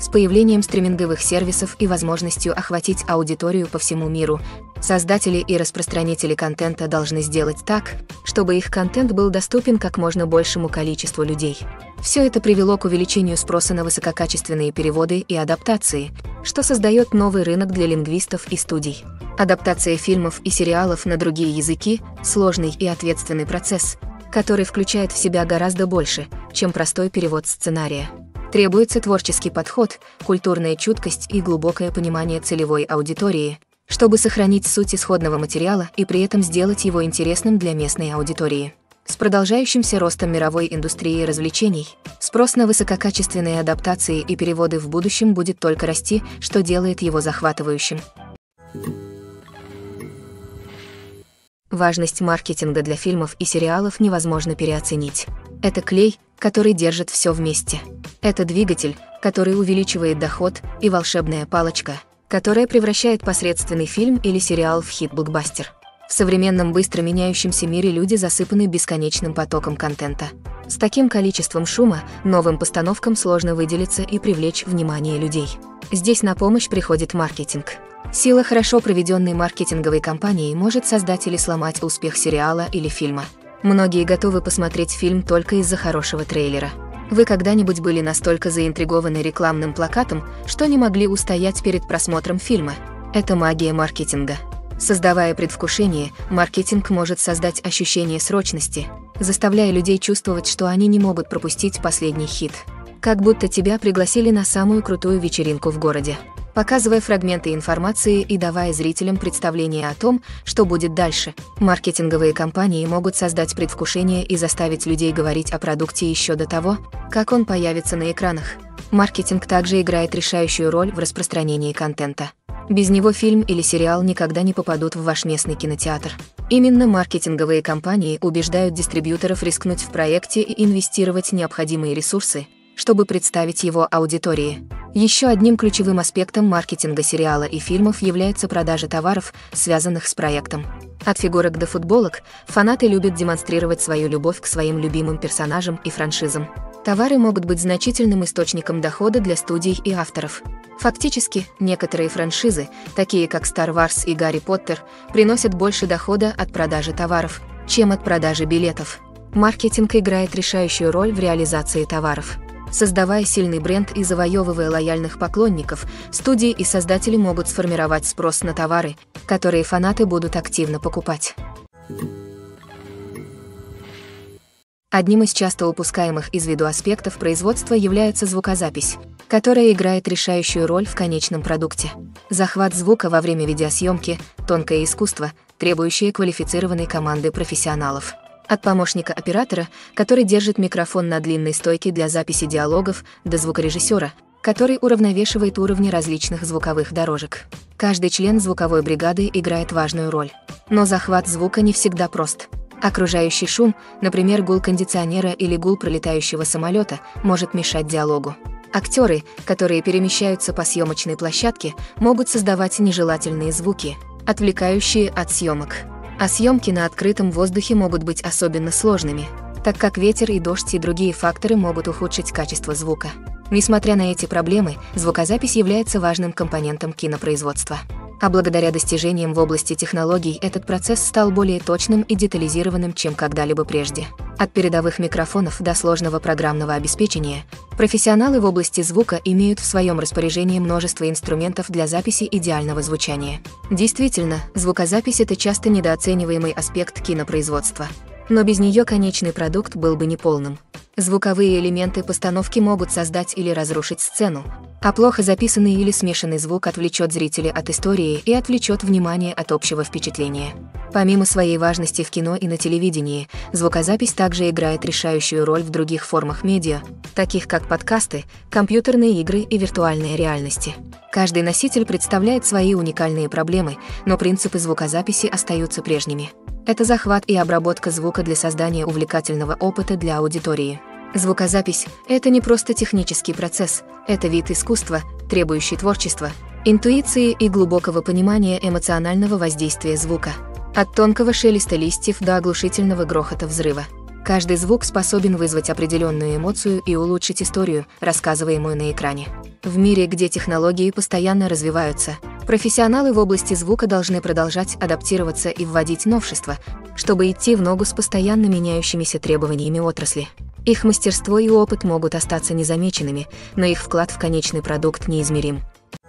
С появлением стриминговых сервисов и возможностью охватить аудиторию по всему миру, создатели и распространители контента должны сделать так, чтобы их контент был доступен как можно большему количеству людей. Все это привело к увеличению спроса на высококачественные переводы и адаптации, что создает новый рынок для лингвистов и студий. Адаптация фильмов и сериалов на другие языки – сложный и ответственный процесс, который включает в себя гораздо больше, чем простой перевод сценария. Требуется творческий подход, культурная чуткость и глубокое понимание целевой аудитории, чтобы сохранить суть исходного материала и при этом сделать его интересным для местной аудитории. С продолжающимся ростом мировой индустрии развлечений, спрос на высококачественные адаптации и переводы в будущем будет только расти, что делает его захватывающим. Важность маркетинга для фильмов и сериалов невозможно переоценить. Это клей, который держит все вместе. Это двигатель, который увеличивает доход, и волшебная палочка, которая превращает посредственный фильм или сериал в хит-блокбастер. В современном быстро меняющемся мире люди засыпаны бесконечным потоком контента. С таким количеством шума новым постановкам сложно выделиться и привлечь внимание людей. Здесь на помощь приходит маркетинг. Сила хорошо проведенной маркетинговой кампании может создать или сломать успех сериала или фильма. Многие готовы посмотреть фильм только из-за хорошего трейлера. Вы когда-нибудь были настолько заинтригованы рекламным плакатом, что не могли устоять перед просмотром фильма? Это магия маркетинга. Создавая предвкушение, маркетинг может создать ощущение срочности, заставляя людей чувствовать, что они не могут пропустить последний хит. Как будто тебя пригласили на самую крутую вечеринку в городе. Показывая фрагменты информации и давая зрителям представление о том, что будет дальше, маркетинговые компании могут создать предвкушение и заставить людей говорить о продукте еще до того, как он появится на экранах. Маркетинг также играет решающую роль в распространении контента. Без него фильм или сериал никогда не попадут в ваш местный кинотеатр. Именно маркетинговые компании убеждают дистрибьюторов рискнуть в проекте и инвестировать необходимые ресурсы, чтобы представить его аудитории. Еще одним ключевым аспектом маркетинга сериала и фильмов является продажа товаров, связанных с проектом. От фигурок до футболок фанаты любят демонстрировать свою любовь к своим любимым персонажам и франшизам. Товары могут быть значительным источником дохода для студий и авторов. Фактически, некоторые франшизы, такие как Star Wars и Гарри Поттер, приносят больше дохода от продажи товаров, чем от продажи билетов. Маркетинг играет решающую роль в реализации товаров. Создавая сильный бренд и завоевывая лояльных поклонников, студии и создатели могут сформировать спрос на товары, которые фанаты будут активно покупать. Одним из часто упускаемых из виду аспектов производства является звукозапись, которая играет решающую роль в конечном продукте. Захват звука во время видеосъемки – тонкое искусство, требующее квалифицированной команды профессионалов. От помощника оператора, который держит микрофон на длинной стойке для записи диалогов, до звукорежиссера, который уравновешивает уровни различных звуковых дорожек. Каждый член звуковой бригады играет важную роль. Но захват звука не всегда прост. Окружающий шум, например, гул кондиционера или гул пролетающего самолета, может мешать диалогу. Актеры, которые перемещаются по съемочной площадке, могут создавать нежелательные звуки, отвлекающие от съемок. А съемки на открытом воздухе могут быть особенно сложными, так как ветер и дождь и другие факторы могут ухудшить качество звука. Несмотря на эти проблемы, звукозапись является важным компонентом кинопроизводства. А благодаря достижениям в области технологий этот процесс стал более точным и детализированным, чем когда-либо прежде. От передовых микрофонов до сложного программного обеспечения, профессионалы в области звука имеют в своем распоряжении множество инструментов для записи идеального звучания. Действительно, звукозапись – это часто недооцениваемый аспект кинопроизводства. Но без нее конечный продукт был бы неполным. Звуковые элементы постановки могут создать или разрушить сцену, а плохо записанный или смешанный звук отвлечет зрителя от истории и отвлечет внимание от общего впечатления. Помимо своей важности в кино и на телевидении, звукозапись также играет решающую роль в других формах медиа, таких как подкасты, компьютерные игры и виртуальная реальность. Каждый носитель представляет свои уникальные проблемы, но принципы звукозаписи остаются прежними. Это захват и обработка звука для создания увлекательного опыта для аудитории. Звукозапись – это не просто технический процесс, это вид искусства, требующий творчества, интуиции и глубокого понимания эмоционального воздействия звука. От тонкого шелеста листьев до оглушительного грохота взрыва. Каждый звук способен вызвать определенную эмоцию и улучшить историю, рассказываемую на экране. В мире, где технологии постоянно развиваются, профессионалы в области звука должны продолжать адаптироваться и вводить новшества, чтобы идти в ногу с постоянно меняющимися требованиями отрасли. Их мастерство и опыт могут остаться незамеченными, но их вклад в конечный продукт неизмерим.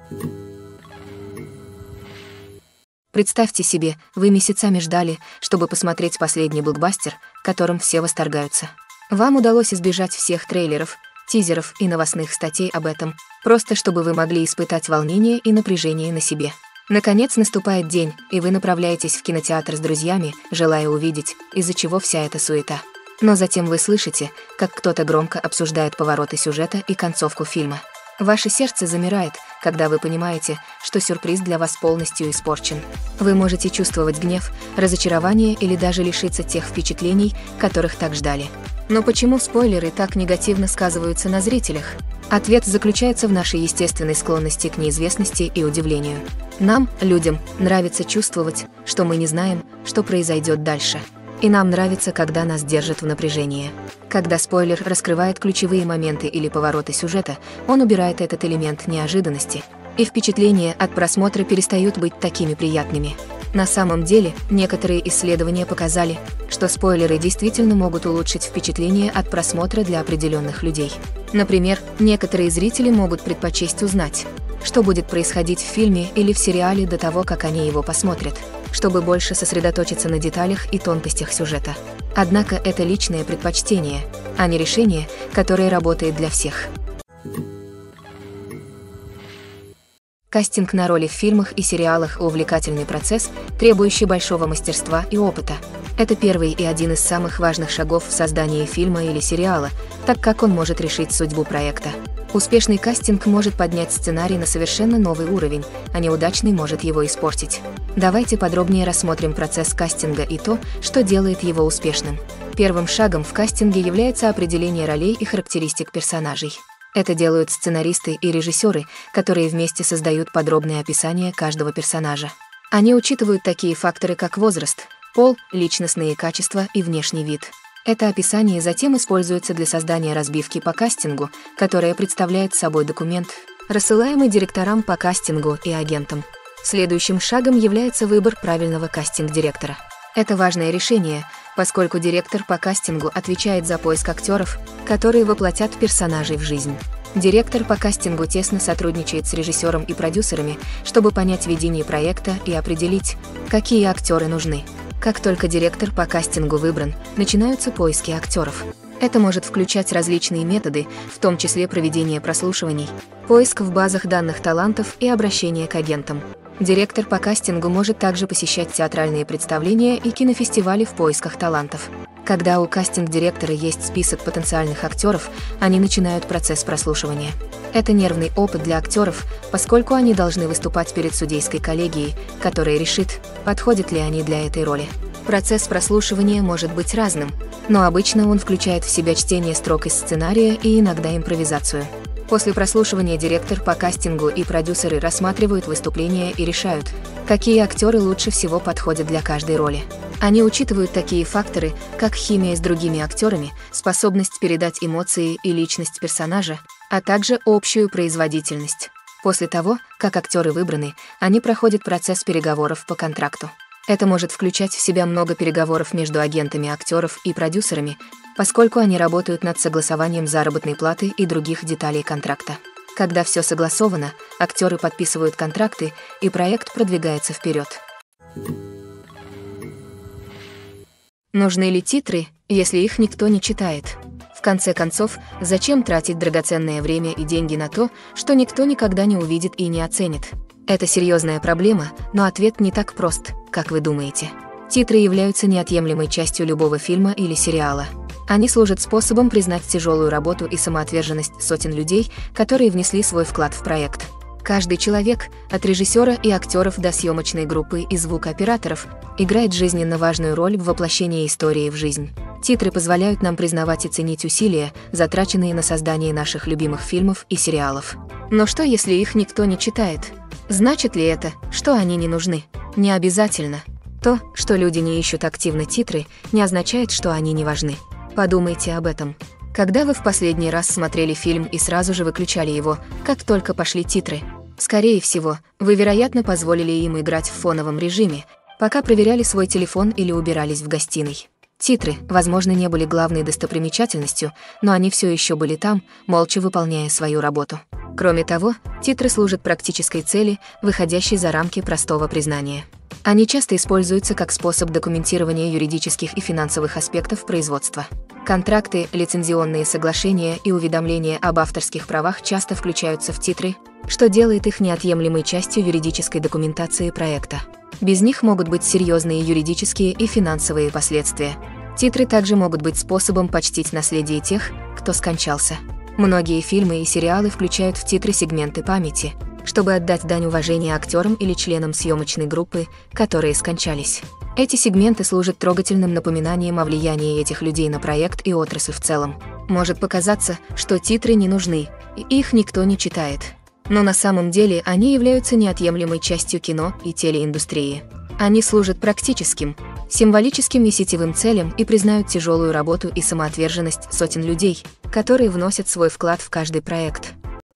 Представьте себе, вы месяцами ждали, чтобы посмотреть последний блокбастер, которым все восторгаются. Вам удалось избежать всех трейлеров, тизеров и новостных статей об этом, просто чтобы вы могли испытать волнение и напряжение на себе. Наконец наступает день, и вы направляетесь в кинотеатр с друзьями, желая увидеть, из-за чего вся эта суета. Но затем вы слышите, как кто-то громко обсуждает повороты сюжета и концовку фильма. Ваше сердце замирает, когда вы понимаете, что сюрприз для вас полностью испорчен. Вы можете чувствовать гнев, разочарование или даже лишиться тех впечатлений, которых так ждали. Но почему спойлеры так негативно сказываются на зрителях? Ответ заключается в нашей естественной склонности к неизвестности и удивлению. Нам, людям, нравится чувствовать, что мы не знаем, что произойдет дальше. И нам нравится, когда нас держат в напряжении. Когда спойлер раскрывает ключевые моменты или повороты сюжета, он убирает этот элемент неожиданности, и впечатления от просмотра перестают быть такими приятными. На самом деле, некоторые исследования показали, что спойлеры действительно могут улучшить впечатление от просмотра для определенных людей. Например, некоторые зрители могут предпочесть узнать, что будет происходить в фильме или в сериале до того, как они его посмотрят, чтобы больше сосредоточиться на деталях и тонкостях сюжета. Однако это личное предпочтение, а не решение, которое работает для всех. Кастинг на роли в фильмах и сериалах – увлекательный процесс, требующий большого мастерства и опыта. Это первый и один из самых важных шагов в создании фильма или сериала, так как он может решить судьбу проекта. Успешный кастинг может поднять сценарий на совершенно новый уровень, а неудачный может его испортить. Давайте подробнее рассмотрим процесс кастинга и то, что делает его успешным. Первым шагом в кастинге является определение ролей и характеристик персонажей. Это делают сценаристы и режиссеры, которые вместе создают подробное описание каждого персонажа. Они учитывают такие факторы, как возраст, пол, личностные качества и внешний вид. Это описание затем используется для создания разбивки по кастингу, которая представляет собой документ, рассылаемый директорам по кастингу и агентам. Следующим шагом является выбор правильного кастинг-директора. Это важное решение, поскольку директор по кастингу отвечает за поиск актеров, которые воплотят персонажей в жизнь. Директор по кастингу тесно сотрудничает с режиссером и продюсерами, чтобы понять видение проекта и определить, какие актеры нужны. Как только директор по кастингу выбран, начинаются поиски актеров. Это может включать различные методы, в том числе проведение прослушиваний, поиск в базах данных талантов и обращение к агентам. Директор по кастингу может также посещать театральные представления и кинофестивали в поисках талантов. Когда у кастинг-директора есть список потенциальных актеров, они начинают процесс прослушивания. Это нервный опыт для актеров, поскольку они должны выступать перед судейской коллегией, которая решит, подходят ли они для этой роли. Процесс прослушивания может быть разным, но обычно он включает в себя чтение строк из сценария и иногда импровизацию. После прослушивания директор по кастингу и продюсеры рассматривают выступления и решают, какие актеры лучше всего подходят для каждой роли. Они учитывают такие факторы, как химия с другими актерами, способность передать эмоции и личность персонажа, а также общую производительность. После того, как актеры выбраны, они проходят процесс переговоров по контракту. Это может включать в себя много переговоров между агентами актеров и продюсерами, поскольку они работают над согласованием заработной платы и других деталей контракта. Когда все согласовано, актеры подписывают контракты, и проект продвигается вперед. Нужны ли титры, если их никто не читает? В конце концов, зачем тратить драгоценное время и деньги на то, что никто никогда не увидит и не оценит? Это серьезная проблема, но ответ не так прост, как вы думаете. Титры являются неотъемлемой частью любого фильма или сериала. Они служат способом признать тяжелую работу и самоотверженность сотен людей, которые внесли свой вклад в проект. Каждый человек, от режиссера и актеров до съемочной группы и звукооператоров, играет жизненно важную роль в воплощении истории в жизнь. Титры позволяют нам признавать и ценить усилия, затраченные на создание наших любимых фильмов и сериалов. Но что, если их никто не читает? Значит ли это, что они не нужны? Не обязательно. То, что люди не ищут активно титры, не означает, что они не важны. Подумайте об этом. Когда вы в последний раз смотрели фильм и сразу же выключали его, как только пошли титры? Скорее всего, вы, вероятно, позволили им играть в фоновом режиме, пока проверяли свой телефон или убирались в гостиной. Титры, возможно, не были главной достопримечательностью, но они все еще были там, молча выполняя свою работу. Кроме того, титры служат практической цели, выходящей за рамки простого признания. Они часто используются как способ документирования юридических и финансовых аспектов производства. Контракты, лицензионные соглашения и уведомления об авторских правах часто включаются в титры, что делает их неотъемлемой частью юридической документации проекта. Без них могут быть серьезные юридические и финансовые последствия. Титры также могут быть способом почтить наследие тех, кто скончался. Многие фильмы и сериалы включают в титры сегменты памяти, чтобы отдать дань уважения актерам или членам съемочной группы, которые скончались. Эти сегменты служат трогательным напоминанием о влиянии этих людей на проект и отрасль в целом. Может показаться, что титры не нужны, и их никто не читает. Но на самом деле они являются неотъемлемой частью кино и телеиндустрии. Они служат практическим, символическим и сетевым целям и признают тяжелую работу и самоотверженность сотен людей, которые вносят свой вклад в каждый проект.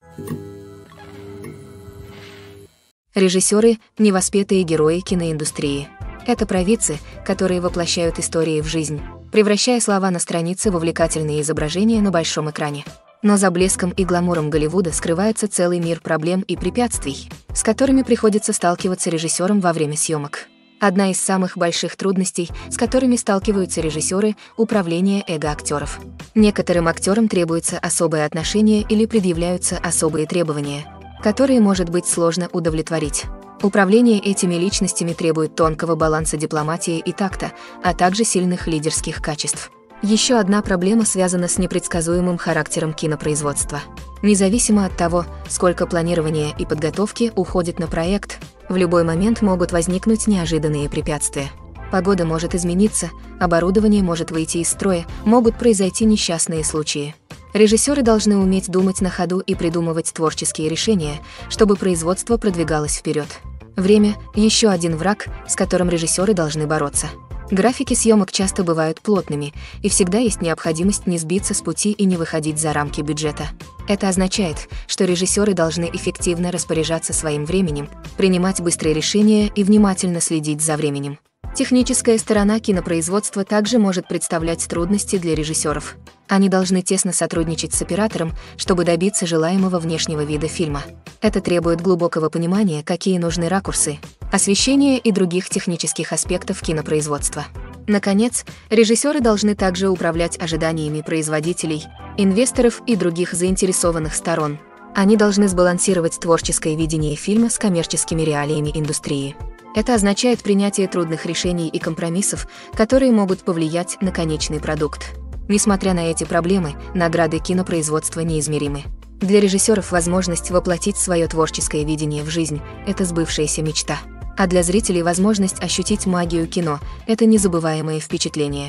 Режиссеры – невоспетые герои киноиндустрии. Это провидцы, которые воплощают истории в жизнь, превращая слова на странице в увлекательные изображения на большом экране. Но за блеском и гламуром Голливуда скрывается целый мир проблем и препятствий, с которыми приходится сталкиваться режиссерам во время съемок. Одна из самых больших трудностей, с которыми сталкиваются режиссеры – управление эго актеров. Некоторым актерам требуется особое отношение или предъявляются особые требования, которые может быть сложно удовлетворить. Управление этими личностями требует тонкого баланса дипломатии и такта, а также сильных лидерских качеств. Еще одна проблема связана с непредсказуемым характером кинопроизводства. Независимо от того, сколько планирования и подготовки уходит на проект, в любой момент могут возникнуть неожиданные препятствия. Погода может измениться, оборудование может выйти из строя, могут произойти несчастные случаи. Режиссеры должны уметь думать на ходу и придумывать творческие решения, чтобы производство продвигалось вперед. Время – еще один враг, с которым режиссеры должны бороться. Графики съемок часто бывают плотными, и всегда есть необходимость не сбиться с пути и не выходить за рамки бюджета. Это означает, что режиссеры должны эффективно распоряжаться своим временем, принимать быстрые решения и внимательно следить за временем. Техническая сторона кинопроизводства также может представлять трудности для режиссеров. Они должны тесно сотрудничать с оператором, чтобы добиться желаемого внешнего вида фильма. Это требует глубокого понимания, какие нужны ракурсы, освещение и других технических аспектов кинопроизводства. Наконец, режиссеры должны также управлять ожиданиями производителей, инвесторов и других заинтересованных сторон. Они должны сбалансировать творческое видение фильма с коммерческими реалиями индустрии. Это означает принятие трудных решений и компромиссов, которые могут повлиять на конечный продукт. Несмотря на эти проблемы, награды кинопроизводства неизмеримы. Для режиссеров возможность воплотить свое творческое видение в жизнь – это сбывшаяся мечта. А для зрителей возможность ощутить магию кино – это незабываемое впечатление.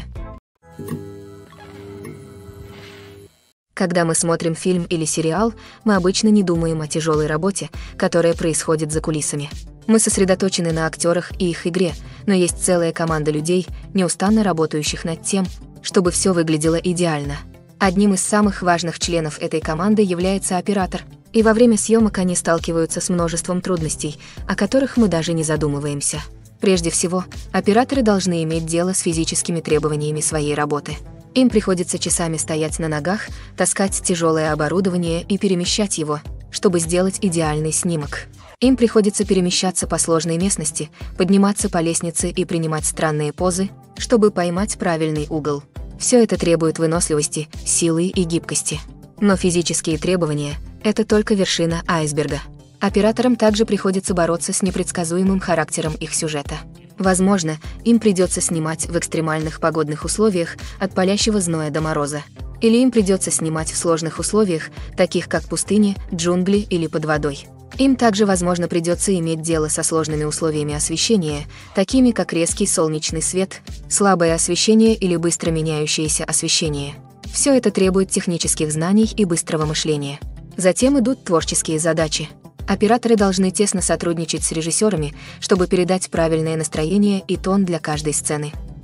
Когда мы смотрим фильм или сериал, мы обычно не думаем о тяжелой работе, которая происходит за кулисами. Мы сосредоточены на актерах и их игре, но есть целая команда людей, неустанно работающих над тем, чтобы все выглядело идеально. Одним из самых важных членов этой команды является оператор, и во время съемок они сталкиваются с множеством трудностей, о которых мы даже не задумываемся. Прежде всего, операторы должны иметь дело с физическими требованиями своей работы. Им приходится часами стоять на ногах, таскать тяжелое оборудование и перемещать его, чтобы сделать идеальный снимок. Им приходится перемещаться по сложной местности, подниматься по лестнице и принимать странные позы, чтобы поймать правильный угол. Все это требует выносливости, силы и гибкости. Но физические требования – это только вершина айсберга. Операторам также приходится бороться с непредсказуемым характером их сюжета. Возможно, им придется снимать в экстремальных погодных условиях от палящего зноя до мороза. Или им придется снимать в сложных условиях, таких как пустыни, джунгли или под водой. Им также, возможно, придется иметь дело со сложными условиями освещения, такими как резкий солнечный свет, слабое освещение или быстро меняющееся освещение. Все это требует технических знаний и быстрого мышления. Затем идут творческие задачи. Операторы должны тесно сотрудничать с режиссерами, чтобы передать правильное настроение и тон для каждой сцены.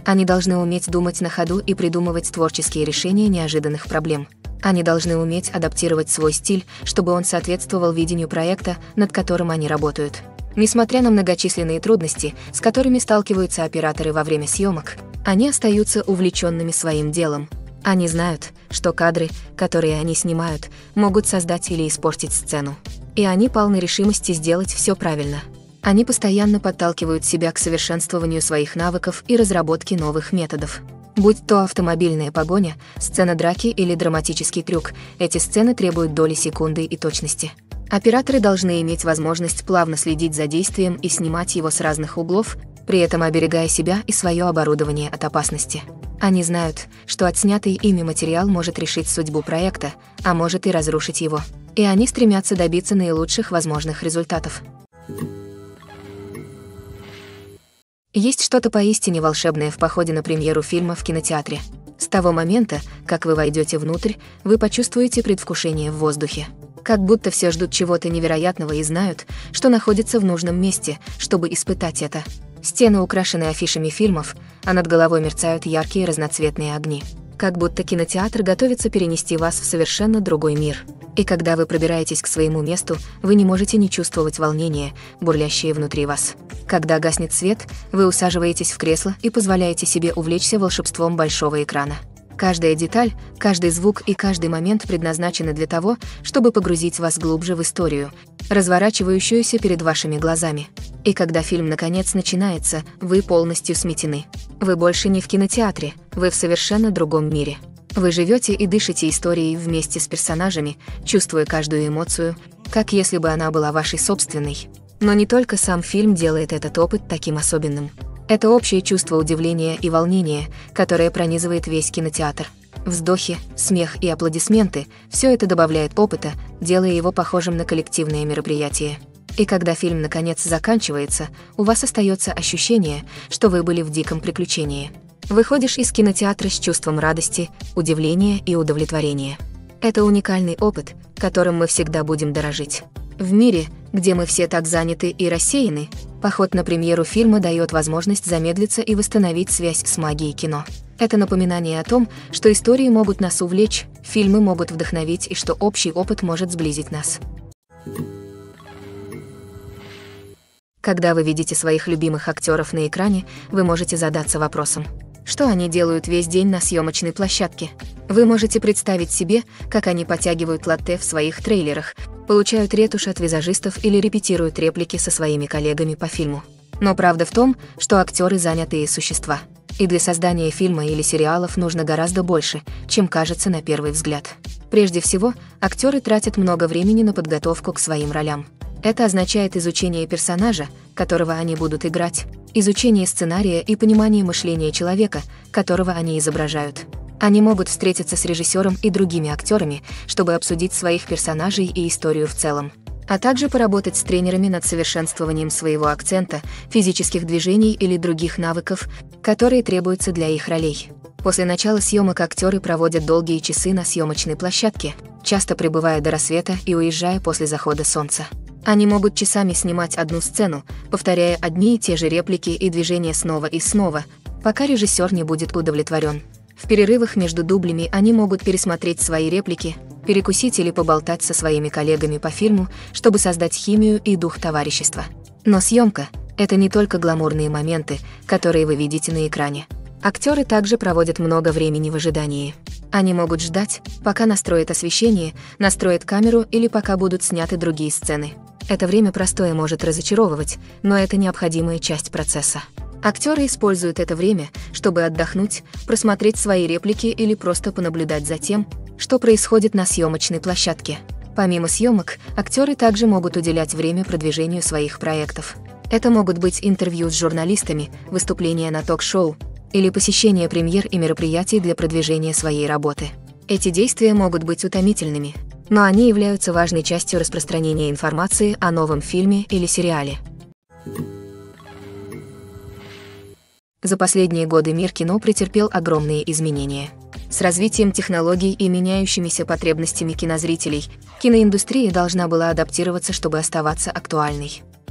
Они должны уметь думать на ходу и придумывать творческие решения неожиданных проблем. Они должны уметь адаптировать свой стиль, чтобы он соответствовал видению проекта, над которым они работают. Несмотря на многочисленные трудности, с которыми сталкиваются операторы во время съемок, они остаются увлеченными своим делом. Они знают, что кадры, которые они снимают, могут создать или испортить сцену. И они полны решимости сделать все правильно. Они постоянно подталкивают себя к совершенствованию своих навыков и разработке новых методов. Будь то автомобильная погоня, сцена драки или драматический трюк, эти сцены требуют доли секунды и точности. Операторы должны иметь возможность плавно следить за действием и снимать его с разных углов, при этом оберегая себя и свое оборудование от опасности. Они знают, что отснятый ими материал может решить судьбу проекта, а может и разрушить его. И они стремятся добиться наилучших возможных результатов. Есть что-то поистине волшебное в походе на премьеру фильма в кинотеатре. С того момента, как вы войдете внутрь, вы почувствуете предвкушение в воздухе. Как будто все ждут чего-то невероятного и знают, что находится в нужном месте, чтобы испытать это. Стены украшены афишами фильмов, а над головой мерцают яркие разноцветные огни. Как будто кинотеатр готовится перенести вас в совершенно другой мир. И когда вы пробираетесь к своему месту, вы не можете не чувствовать волнения, бурлящее внутри вас. Когда гаснет свет, вы усаживаетесь в кресло и позволяете себе увлечься волшебством большого экрана. Каждая деталь, каждый звук и каждый момент предназначены для того, чтобы погрузить вас глубже в историю, разворачивающуюся перед вашими глазами. И когда фильм наконец начинается, вы полностью сметены. Вы больше не в кинотеатре, вы в совершенно другом мире. Вы живете и дышите историей вместе с персонажами, чувствуя каждую эмоцию, как если бы она была вашей собственной. Но не только сам фильм делает этот опыт таким особенным. Это общее чувство удивления и волнения, которое пронизывает весь кинотеатр. Вздохи, смех и аплодисменты – все это добавляет опыта, делая его похожим на коллективное мероприятие. И когда фильм наконец заканчивается, у вас остается ощущение, что вы были в диком приключении. Выходишь из кинотеатра с чувством радости, удивления и удовлетворения. Это уникальный опыт, которым мы всегда будем дорожить. В мире, где мы все так заняты и рассеяны, поход на премьеру фильма дает возможность замедлиться и восстановить связь с магией кино. Это напоминание о том, что истории могут нас увлечь, фильмы могут вдохновить и что общий опыт может сблизить нас. Когда вы видите своих любимых актеров на экране, вы можете задаться вопросом: что они делают весь день на съемочной площадке? Вы можете представить себе, как они подтягивают латте в своих трейлерах, получают ретушь от визажистов или репетируют реплики со своими коллегами по фильму. Но правда в том, что актеры занятые существа. И для создания фильма или сериалов нужно гораздо больше, чем кажется на первый взгляд. Прежде всего, актеры тратят много времени на подготовку к своим ролям. Это означает изучение персонажа, которого они будут играть, изучение сценария и понимание мышления человека, которого они изображают. Они могут встретиться с режиссером и другими актерами, чтобы обсудить своих персонажей и историю в целом, а также поработать с тренерами над совершенствованием своего акцента, физических движений или других навыков, которые требуются для их ролей. После начала съемок актеры проводят долгие часы на съемочной площадке, часто пребывая до рассвета и уезжая после захода солнца. Они могут часами снимать одну сцену, повторяя одни и те же реплики и движения снова и снова, пока режиссер не будет удовлетворен. В перерывах между дублями они могут пересмотреть свои реплики, перекусить или поболтать со своими коллегами по фильму, чтобы создать химию и дух товарищества. Но съемка – это не только гламурные моменты, которые вы видите на экране. Актеры также проводят много времени в ожидании. Они могут ждать, пока настроят освещение, настроят камеру или пока будут сняты другие сцены. Это время простое может разочаровывать, но это необходимая часть процесса. Актеры используют это время, чтобы отдохнуть, просмотреть свои реплики или просто понаблюдать за тем, что происходит на съемочной площадке. Помимо съемок, актеры также могут уделять время продвижению своих проектов. Это могут быть интервью с журналистами, выступления на ток-шоу или посещение премьер и мероприятий для продвижения своей работы. Эти действия могут быть утомительными, но они являются важной частью распространения информации о новом фильме или сериале. За последние годы мир кино претерпел огромные изменения. С развитием технологий и меняющимися потребностями кинозрителей, киноиндустрия должна была адаптироваться, чтобы оставаться актуальной.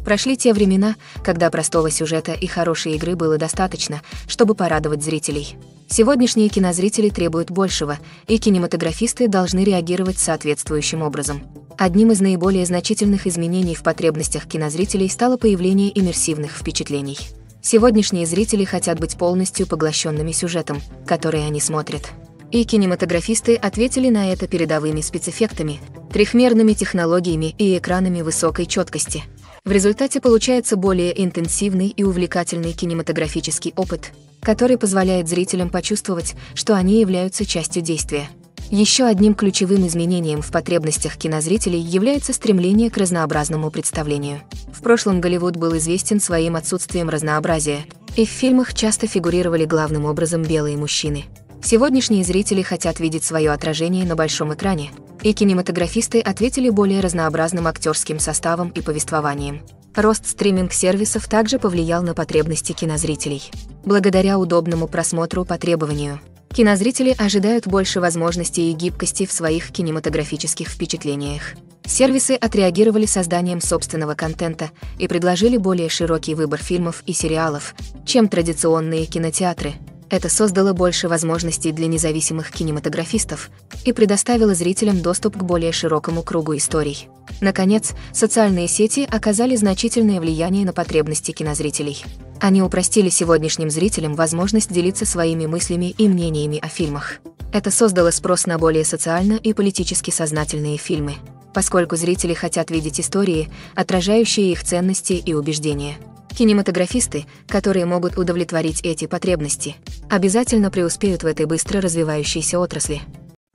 Прошли те времена, когда простого сюжета и хорошей игры было достаточно, чтобы порадовать зрителей. Сегодняшние кинозрители требуют большего, и кинематографисты должны реагировать соответствующим образом. Одним из наиболее значительных изменений в потребностях кинозрителей стало появление иммерсивных впечатлений. Сегодняшние зрители хотят быть полностью поглощенными сюжетом, который они смотрят. И кинематографисты ответили на это передовыми спецэффектами, трехмерными технологиями и экранами высокой четкости. В результате получается более интенсивный и увлекательный кинематографический опыт, который позволяет зрителям почувствовать, что они являются частью действия. Еще одним ключевым изменением в потребностях кинозрителей является стремление к разнообразному представлению. В прошлом Голливуд был известен своим отсутствием разнообразия, и в фильмах часто фигурировали главным образом белые мужчины. Сегодняшние зрители хотят видеть свое отражение на большом экране, и кинематографисты ответили более разнообразным актерским составом и повествованием. Рост стриминг-сервисов также повлиял на потребности кинозрителей. Благодаря удобному просмотру по требованию, кинозрители ожидают больше возможностей и гибкости в своих кинематографических впечатлениях. Сервисы отреагировали созданием собственного контента и предложили более широкий выбор фильмов и сериалов, чем традиционные кинотеатры. Это создало больше возможностей для независимых кинематографистов и предоставило зрителям доступ к более широкому кругу историй. Наконец, социальные сети оказали значительное влияние на потребности кинозрителей. Они упростили сегодняшним зрителям возможность делиться своими мыслями и мнениями о фильмах. Это создало спрос на более социально и политически сознательные фильмы, поскольку зрители хотят видеть истории, отражающие их ценности и убеждения. Кинематографисты, которые могут удовлетворить эти потребности, обязательно преуспеют в этой быстро развивающейся отрасли.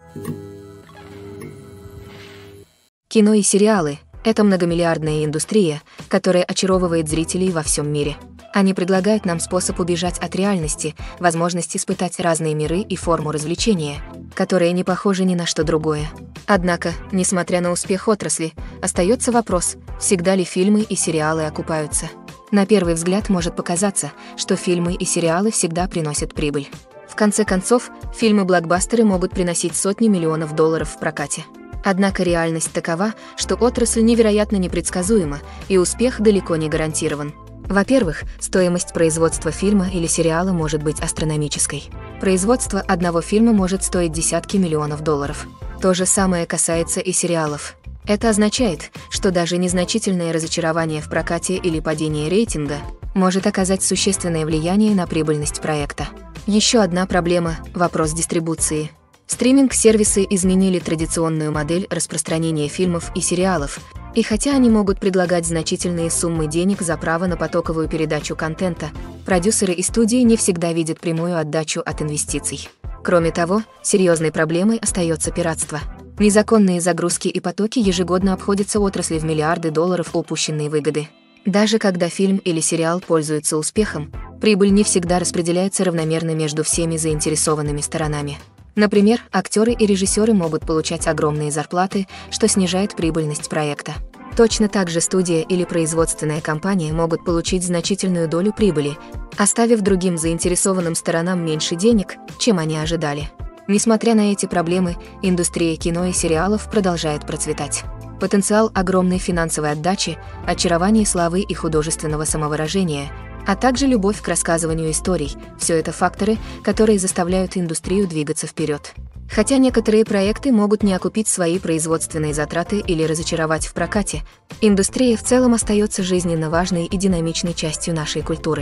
Кино и сериалы – это многомиллиардная индустрия, которая очаровывает зрителей во всем мире. Они предлагают нам способ убежать от реальности, возможность испытать разные миры и форму развлечения, которые не похожи ни на что другое. Однако, несмотря на успех отрасли, остается вопрос, всегда ли фильмы и сериалы окупаются. На первый взгляд может показаться, что фильмы и сериалы всегда приносят прибыль. В конце концов, фильмы-блокбастеры могут приносить сотни миллионов долларов в прокате. Однако реальность такова, что отрасль невероятно непредсказуема, и успех далеко не гарантирован. Во-первых, стоимость производства фильма или сериала может быть астрономической. Производство одного фильма может стоить десятки миллионов долларов. То же самое касается и сериалов. Это означает, что даже незначительное разочарование в прокате или падение рейтинга может оказать существенное влияние на прибыльность проекта. Еще одна проблема – вопрос дистрибуции. Стриминг-сервисы изменили традиционную модель распространения фильмов и сериалов, и хотя они могут предлагать значительные суммы денег за право на потоковую передачу контента, продюсеры и студии не всегда видят прямую отдачу от инвестиций. Кроме того, серьезной проблемой остается пиратство. Незаконные загрузки и потоки ежегодно обходятся отрасли в миллиарды долларов упущенной выгоды. Даже когда фильм или сериал пользуются успехом, прибыль не всегда распределяется равномерно между всеми заинтересованными сторонами. Например, актеры и режиссеры могут получать огромные зарплаты, что снижает прибыльность проекта. Точно так же студия или производственная компания могут получить значительную долю прибыли, оставив другим заинтересованным сторонам меньше денег, чем они ожидали. Несмотря на эти проблемы, индустрия кино и сериалов продолжает процветать. Потенциал огромной финансовой отдачи, очарование славы и художественного самовыражения, а также любовь к рассказыванию историй – все это факторы, которые заставляют индустрию двигаться вперед. Хотя некоторые проекты могут не окупить свои производственные затраты или разочаровать в прокате, индустрия в целом остается жизненно важной и динамичной частью нашей культуры.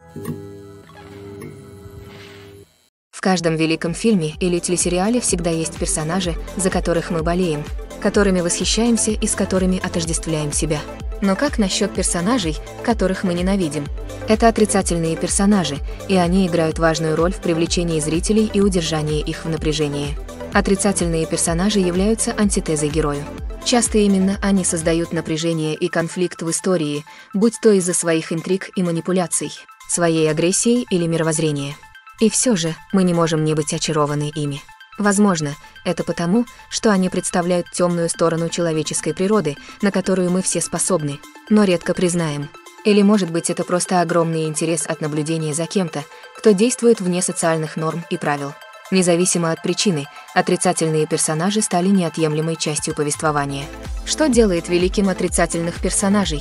В каждом великом фильме или телесериале всегда есть персонажи, за которых мы болеем, которыми восхищаемся и с которыми отождествляем себя. Но как насчет персонажей, которых мы ненавидим? Это отрицательные персонажи, и они играют важную роль в привлечении зрителей и удержании их в напряжении. Отрицательные персонажи являются антитезой герою. Часто именно они создают напряжение и конфликт в истории, будь то из-за своих интриг и манипуляций, своей агрессии или мировоззрения. И все же мы не можем не быть очарованы ими. Возможно, это потому, что они представляют темную сторону человеческой природы, на которую мы все способны, но редко признаем. Или, может быть, это просто огромный интерес от наблюдения за кем-то, кто действует вне социальных норм и правил. Независимо от причины, отрицательные персонажи стали неотъемлемой частью повествования. Что делает великим отрицательных персонажей?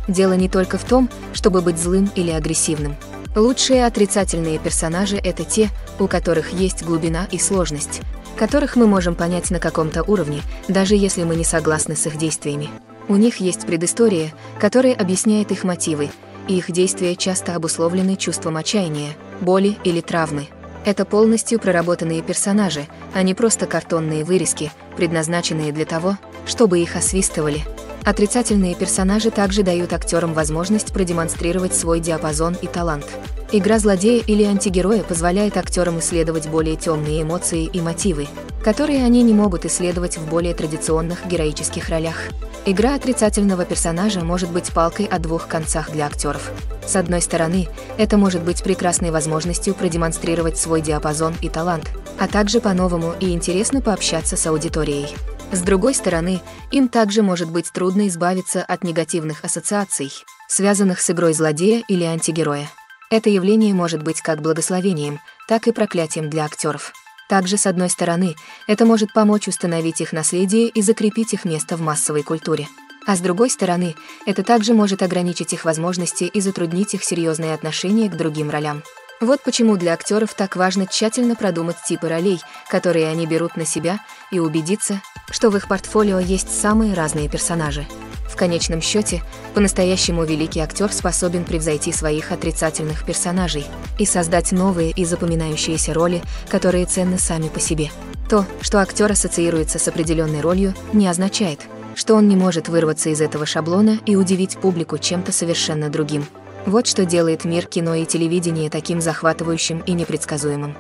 Дело не только в том, чтобы быть злым или агрессивным. Лучшие отрицательные персонажи – это те, у которых есть глубина и сложность, которых мы можем понять на каком-то уровне, даже если мы не согласны с их действиями. У них есть предыстория, которая объясняет их мотивы, и их действия часто обусловлены чувством отчаяния, боли или травмы. Это полностью проработанные персонажи, а не просто картонные вырезки, предназначенные для того, чтобы их освистывали. Отрицательные персонажи также дают актерам возможность продемонстрировать свой диапазон и талант. Игра злодея или антигероя позволяет актерам исследовать более темные эмоции и мотивы, которые они не могут исследовать в более традиционных героических ролях. Игра отрицательного персонажа может быть палкой о двух концах для актеров. С одной стороны, это может быть прекрасной возможностью продемонстрировать свой диапазон и талант, а также по-новому и интересно пообщаться с аудиторией. С другой стороны, им также может быть трудно избавиться от негативных ассоциаций, связанных с игрой злодея или антигероя. Это явление может быть как благословением, так и проклятием для актеров. Также, с одной стороны, это может помочь установить их наследие и закрепить их место в массовой культуре. А с другой стороны, это также может ограничить их возможности и затруднить их серьезные отношения к другим ролям. Вот почему для актеров так важно тщательно продумать типы ролей, которые они берут на себя, и убедиться, что в их портфолио есть самые разные персонажи. В конечном счете, по-настоящему великий актер способен превзойти своих отрицательных персонажей и создать новые и запоминающиеся роли, которые ценны сами по себе. То, что актер ассоциируется с определенной ролью, не означает, что он не может вырваться из этого шаблона и удивить публику чем-то совершенно другим. Вот что делает мир кино и телевидения таким захватывающим и непредсказуемым.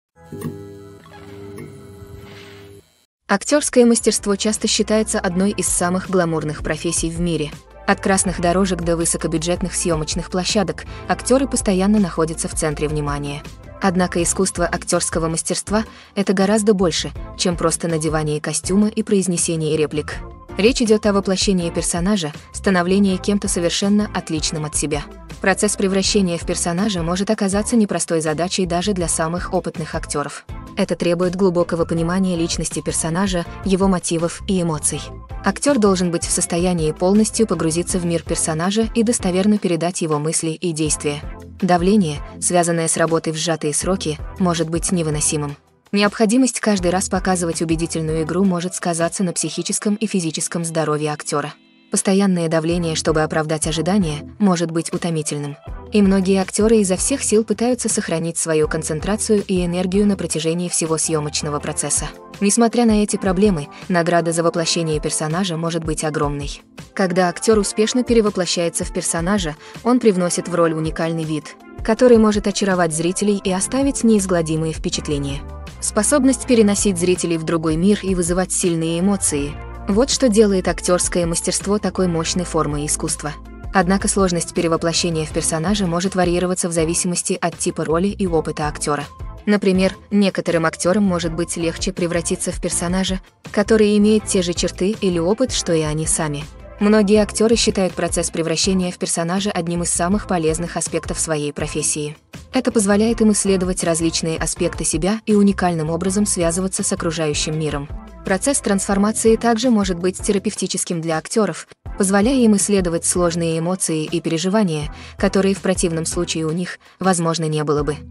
Актерское мастерство часто считается одной из самых гламурных профессий в мире. От красных дорожек до высокобюджетных съемочных площадок актеры постоянно находятся в центре внимания. Однако искусство актерского мастерства – это гораздо больше, чем просто надевание костюма и произнесение реплик. Речь идет о воплощении персонажа, становлении кем-то совершенно отличным от себя. Процесс превращения в персонажа может оказаться непростой задачей даже для самых опытных актеров. Это требует глубокого понимания личности персонажа, его мотивов и эмоций. Актер должен быть в состоянии полностью погрузиться в мир персонажа и достоверно передать его мысли и действия. Давление, связанное с работой в сжатые сроки, может быть невыносимым. Необходимость каждый раз показывать убедительную игру может сказаться на психическом и физическом здоровье актера. Постоянное давление, чтобы оправдать ожидания, может быть утомительным. И многие актеры изо всех сил пытаются сохранить свою концентрацию и энергию на протяжении всего съемочного процесса. Несмотря на эти проблемы, награда за воплощение персонажа может быть огромной. Когда актер успешно перевоплощается в персонажа, он привносит в роль уникальный вид, который может очаровать зрителей и оставить неизгладимые впечатления. Способность переносить зрителей в другой мир и вызывать сильные эмоции – вот что делает актерское мастерство такой мощной формой искусства. Однако сложность перевоплощения в персонажа может варьироваться в зависимости от типа роли и опыта актера. Например, некоторым актерам может быть легче превратиться в персонажа, который имеет те же черты или опыт, что и они сами. Многие актеры считают процесс превращения в персонажа одним из самых полезных аспектов своей профессии. Это позволяет им исследовать различные аспекты себя и уникальным образом связываться с окружающим миром. Процесс трансформации также может быть терапевтическим для актеров, позволяя им исследовать сложные эмоции и переживания, которые в противном случае у них, возможно, не было бы.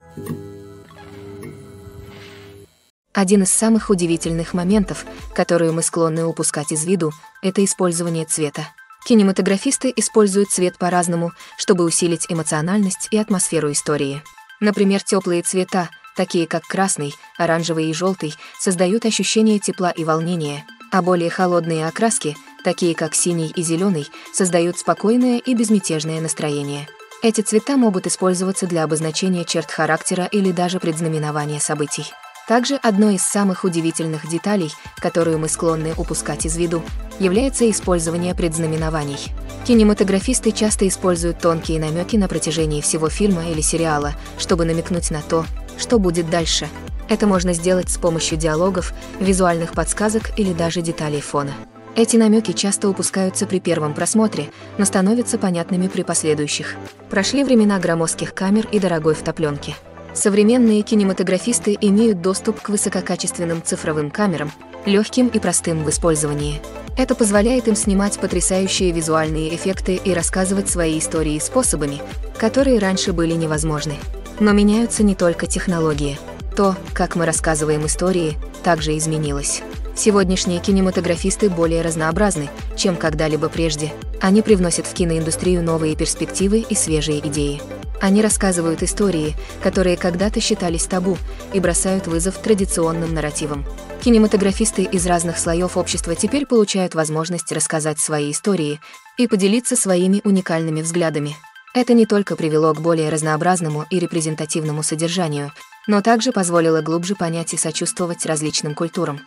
Один из самых удивительных моментов, которые мы склонны упускать из виду, это использование цвета. Кинематографисты используют цвет по-разному, чтобы усилить эмоциональность и атмосферу истории. Например, теплые цвета, такие как красный, оранжевый и желтый, создают ощущение тепла и волнения, а более холодные окраски, такие как синий и зеленый, создают спокойное и безмятежное настроение. Эти цвета могут использоваться для обозначения черт характера или даже предзнаменования событий. Также одной из самых удивительных деталей, которую мы склонны упускать из виду, является использование предзнаменований. Кинематографисты часто используют тонкие намеки на протяжении всего фильма или сериала, чтобы намекнуть на то, что будет дальше. Это можно сделать с помощью диалогов, визуальных подсказок или даже деталей фона. Эти намеки часто упускаются при первом просмотре, но становятся понятными при последующих. Прошли времена громоздких камер и дорогой фотопленки. Современные кинематографисты имеют доступ к высококачественным цифровым камерам, легким и простым в использовании. Это позволяет им снимать потрясающие визуальные эффекты и рассказывать свои истории способами, которые раньше были невозможны. Но меняются не только технологии. То, как мы рассказываем истории, также изменилось. Сегодняшние кинематографисты более разнообразны, чем когда-либо прежде. Они привносят в киноиндустрию новые перспективы и свежие идеи. Они рассказывают истории, которые когда-то считались табу, и бросают вызов традиционным нарративам. Кинематографисты из разных слоев общества теперь получают возможность рассказать свои истории и поделиться своими уникальными взглядами. Это не только привело к более разнообразному и репрезентативному содержанию, но также позволило глубже понять и сочувствовать различным культурам.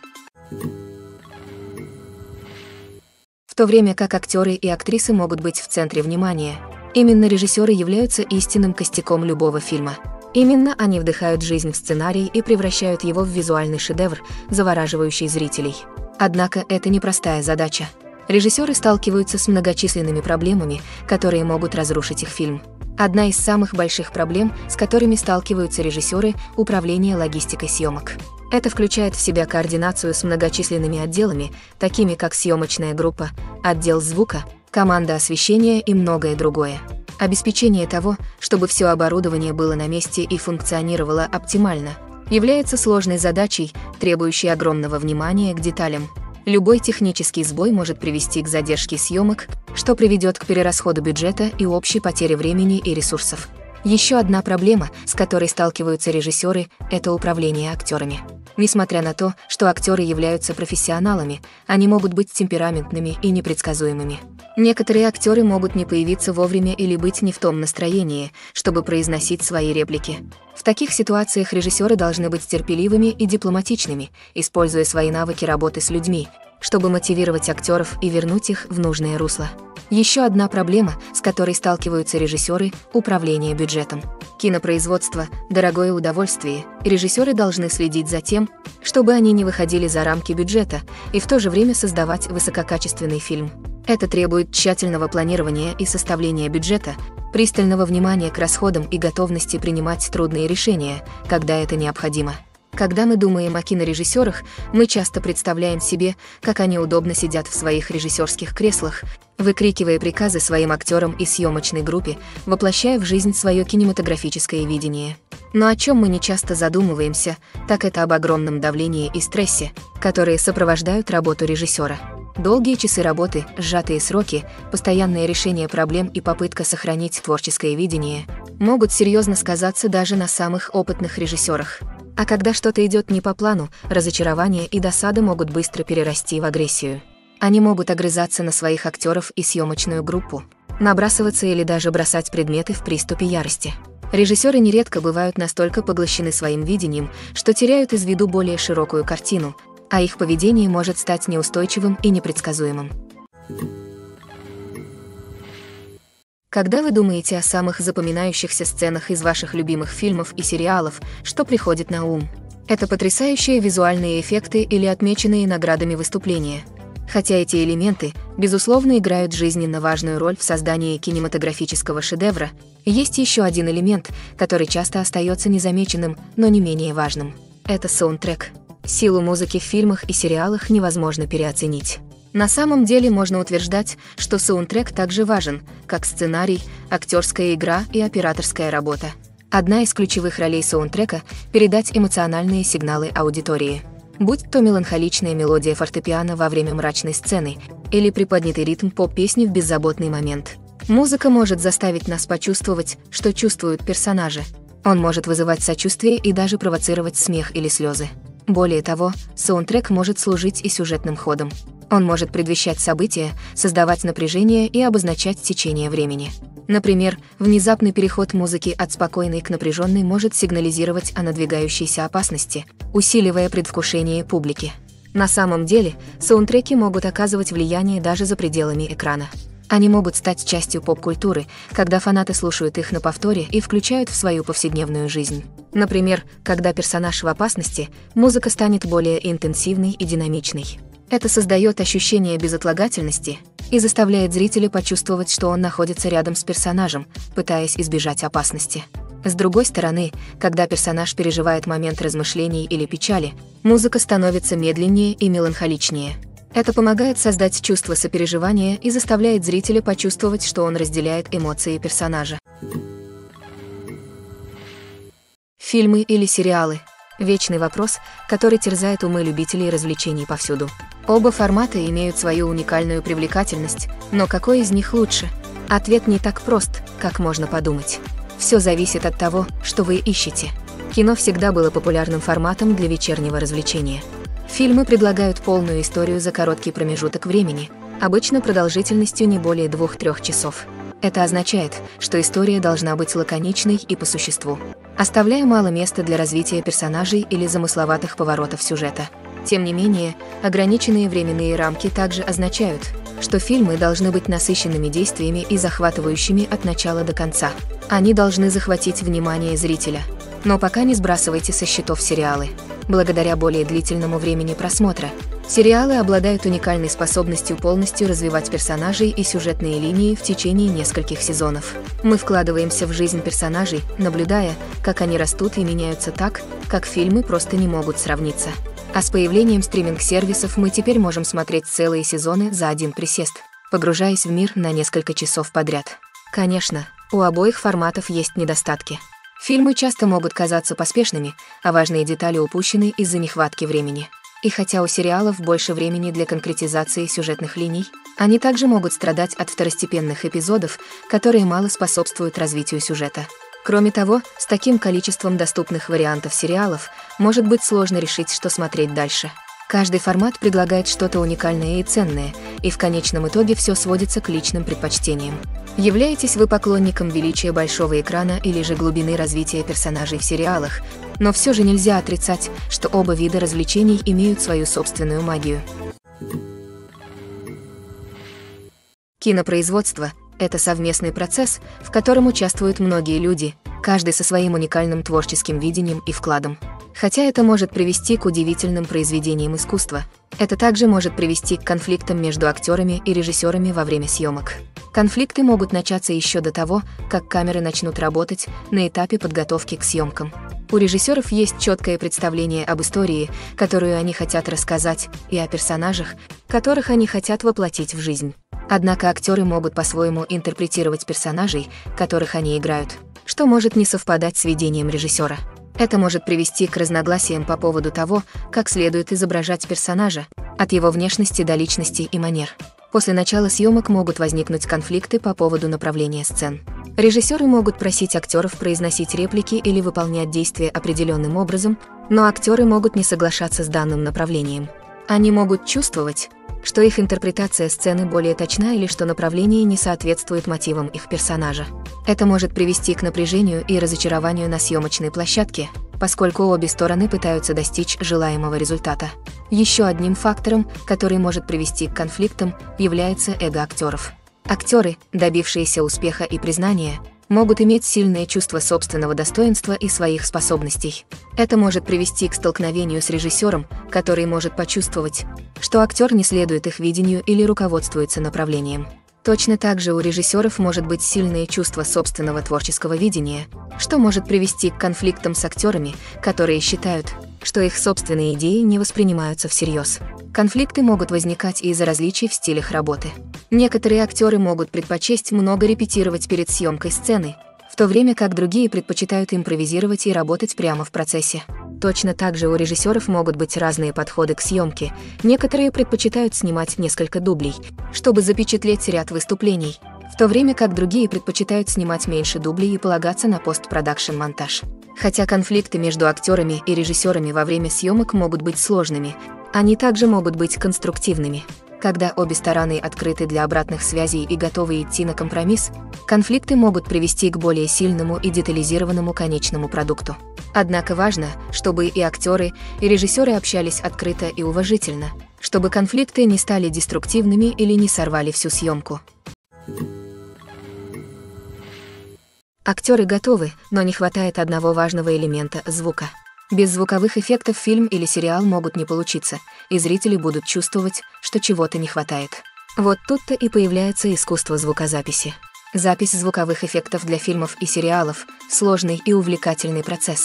В то время как актеры и актрисы могут быть в центре внимания, именно режиссеры являются истинным костяком любого фильма. Именно они вдыхают жизнь в сценарий и превращают его в визуальный шедевр, завораживающий зрителей. Однако это непростая задача. Режиссеры сталкиваются с многочисленными проблемами, которые могут разрушить их фильм. Одна из самых больших проблем, с которыми сталкиваются режиссеры – управление логистикой съемок. Это включает в себя координацию с многочисленными отделами, такими как съемочная группа, отдел звука, команда освещения и многое другое. Обеспечение того, чтобы все оборудование было на месте и функционировало оптимально, является сложной задачей, требующей огромного внимания к деталям. Любой технический сбой может привести к задержке съемок, что приведет к перерасходу бюджета и общей потере времени и ресурсов. Еще одна проблема, с которой сталкиваются режиссеры, это управление актерами. Несмотря на то, что актеры являются профессионалами, они могут быть темпераментными и непредсказуемыми. Некоторые актеры могут не появиться вовремя или быть не в том настроении, чтобы произносить свои реплики. В таких ситуациях режиссеры должны быть терпеливыми и дипломатичными, используя свои навыки работы с людьми, чтобы мотивировать актеров и вернуть их в нужное русло. Еще одна проблема, с которой сталкиваются режиссеры – управление бюджетом. Кинопроизводство – дорогое удовольствие, и режиссеры должны следить за тем, чтобы они не выходили за рамки бюджета и в то же время создавать высококачественный фильм. Это требует тщательного планирования и составления бюджета, пристального внимания к расходам и готовности принимать трудные решения, когда это необходимо. Когда мы думаем о кинорежиссерах, мы часто представляем себе, как они удобно сидят в своих режиссерских креслах, выкрикивая приказы своим актерам и съемочной группе, воплощая в жизнь свое кинематографическое видение. Но о чем мы не часто задумываемся, так это об огромном давлении и стрессе, которые сопровождают работу режиссера. Долгие часы работы, сжатые сроки, постоянное решение проблем и попытка сохранить творческое видение могут серьезно сказаться даже на самых опытных режиссерах. А когда что-то идет не по плану, разочарование и досада могут быстро перерасти в агрессию. Они могут огрызаться на своих актеров и съемочную группу, набрасываться или даже бросать предметы в приступе ярости. Режиссеры нередко бывают настолько поглощены своим видением, что теряют из виду более широкую картину, а их поведение может стать неустойчивым и непредсказуемым. Когда вы думаете о самых запоминающихся сценах из ваших любимых фильмов и сериалов, что приходит на ум? Это потрясающие визуальные эффекты или отмеченные наградами выступления. Хотя эти элементы, безусловно, играют жизненно важную роль в создании кинематографического шедевра, есть еще один элемент, который часто остается незамеченным, но не менее важным. Это саундтрек. Силу музыки в фильмах и сериалах невозможно переоценить. На самом деле можно утверждать, что саундтрек также важен, как сценарий, актерская игра и операторская работа. Одна из ключевых ролей саундтрека – передать эмоциональные сигналы аудитории. Будь то меланхоличная мелодия фортепиано во время мрачной сцены или приподнятый ритм поп-песни в беззаботный момент. Музыка может заставить нас почувствовать, что чувствуют персонажи. Он может вызывать сочувствие и даже провоцировать смех или слезы. Более того, саундтрек может служить и сюжетным ходом. Он может предвещать события, создавать напряжение и обозначать течение времени. Например, внезапный переход музыки от спокойной к напряженной может сигнализировать о надвигающейся опасности, усиливая предвкушение публики. На самом деле, саундтреки могут оказывать влияние даже за пределами экрана. Они могут стать частью поп-культуры, когда фанаты слушают их на повторе и включают в свою повседневную жизнь. Например, когда персонаж в опасности, музыка станет более интенсивной и динамичной. Это создает ощущение безотлагательности и заставляет зрителя почувствовать, что он находится рядом с персонажем, пытаясь избежать опасности. С другой стороны, когда персонаж переживает момент размышлений или печали, музыка становится медленнее и меланхоличнее. Это помогает создать чувство сопереживания и заставляет зрителя почувствовать, что он разделяет эмоции персонажа. Фильмы или сериалы – вечный вопрос, который терзает умы любителей развлечений повсюду. Оба формата имеют свою уникальную привлекательность, но какой из них лучше? Ответ не так прост, как можно подумать. Все зависит от того, что вы ищете. Кино всегда было популярным форматом для вечернего развлечения. Фильмы предлагают полную историю за короткий промежуток времени, обычно продолжительностью не более 2-3 часов. Это означает, что история должна быть лаконичной и по существу, оставляя мало места для развития персонажей или замысловатых поворотов сюжета. Тем не менее, ограниченные временные рамки также означают, что фильмы должны быть насыщенными действиями и захватывающими от начала до конца. Они должны захватить внимание зрителя. Но пока не сбрасывайте со счетов сериалы. Благодаря более длительному времени просмотра, сериалы обладают уникальной способностью полностью развивать персонажей и сюжетные линии в течение нескольких сезонов. Мы вкладываемся в жизнь персонажей, наблюдая, как они растут и меняются так, как фильмы просто не могут сравниться. А с появлением стриминг-сервисов мы теперь можем смотреть целые сезоны за один присест, погружаясь в мир на несколько часов подряд. Конечно, у обоих форматов есть недостатки. Фильмы часто могут казаться поспешными, а важные детали упущены из-за нехватки времени. И хотя у сериалов больше времени для конкретизации сюжетных линий, они также могут страдать от второстепенных эпизодов, которые мало способствуют развитию сюжета. Кроме того, с таким количеством доступных вариантов сериалов может быть сложно решить, что смотреть дальше. Каждый формат предлагает что-то уникальное и ценное, и в конечном итоге все сводится к личным предпочтениям. Являетесь вы поклонником величия большого экрана или же глубины развития персонажей в сериалах, но все же нельзя отрицать, что оба вида развлечений имеют свою собственную магию. Кинопроизводство – это совместный процесс, в котором участвуют многие люди, каждый со своим уникальным творческим видением и вкладом. Хотя это может привести к удивительным произведениям искусства, это также может привести к конфликтам между актерами и режиссерами во время съемок. Конфликты могут начаться еще до того, как камеры начнут работать на этапе подготовки к съемкам. У режиссеров есть четкое представление об истории, которую они хотят рассказать, и о персонажах, которых они хотят воплотить в жизнь. Однако актеры могут по-своему интерпретировать персонажей, которых они играют, что может не совпадать с видением режиссера. Это может привести к разногласиям по поводу того, как следует изображать персонажа, от его внешности до личности и манер. После начала съемок могут возникнуть конфликты по поводу направления сцен. Режиссеры могут просить актеров произносить реплики или выполнять действия определенным образом, но актеры могут не соглашаться с данным направлением. Они могут чувствовать, что их интерпретация сцены более точна или что направление не соответствует мотивам их персонажа. Это может привести к напряжению и разочарованию на съемочной площадке, поскольку обе стороны пытаются достичь желаемого результата. Еще одним фактором, который может привести к конфликтам, является эго актеров. Актеры, добившиеся успеха и признания, могут иметь сильное чувство собственного достоинства и своих способностей. Это может привести к столкновению с режиссером, который может почувствовать, что актер не следует их видению или руководствуется направлением. Точно так же у режиссеров может быть сильное чувство собственного творческого видения, что может привести к конфликтам с актерами, которые считают, что их собственные идеи не воспринимаются всерьез. Конфликты могут возникать из-за различий в стилях работы. Некоторые актеры могут предпочесть много репетировать перед съемкой сцены, в то время как другие предпочитают импровизировать и работать прямо в процессе. Точно так же у режиссеров могут быть разные подходы к съемке. Некоторые предпочитают снимать несколько дублей, чтобы запечатлеть ряд выступлений, в то время как другие предпочитают снимать меньше дублей и полагаться на постпродакшн-монтаж. Хотя конфликты между актерами и режиссерами во время съемок могут быть сложными, они также могут быть конструктивными. Когда обе стороны открыты для обратных связей и готовы идти на компромисс, конфликты могут привести к более сильному и детализированному конечному продукту. Однако важно, чтобы и актеры, и режиссеры общались открыто и уважительно, чтобы конфликты не стали деструктивными или не сорвали всю съемку. Актеры готовы, но не хватает одного важного элемента – звука. Без звуковых эффектов фильм или сериал могут не получиться, и зрители будут чувствовать, что чего-то не хватает. Вот тут-то и появляется искусство звукозаписи. Запись звуковых эффектов для фильмов и сериалов – сложный и увлекательный процесс.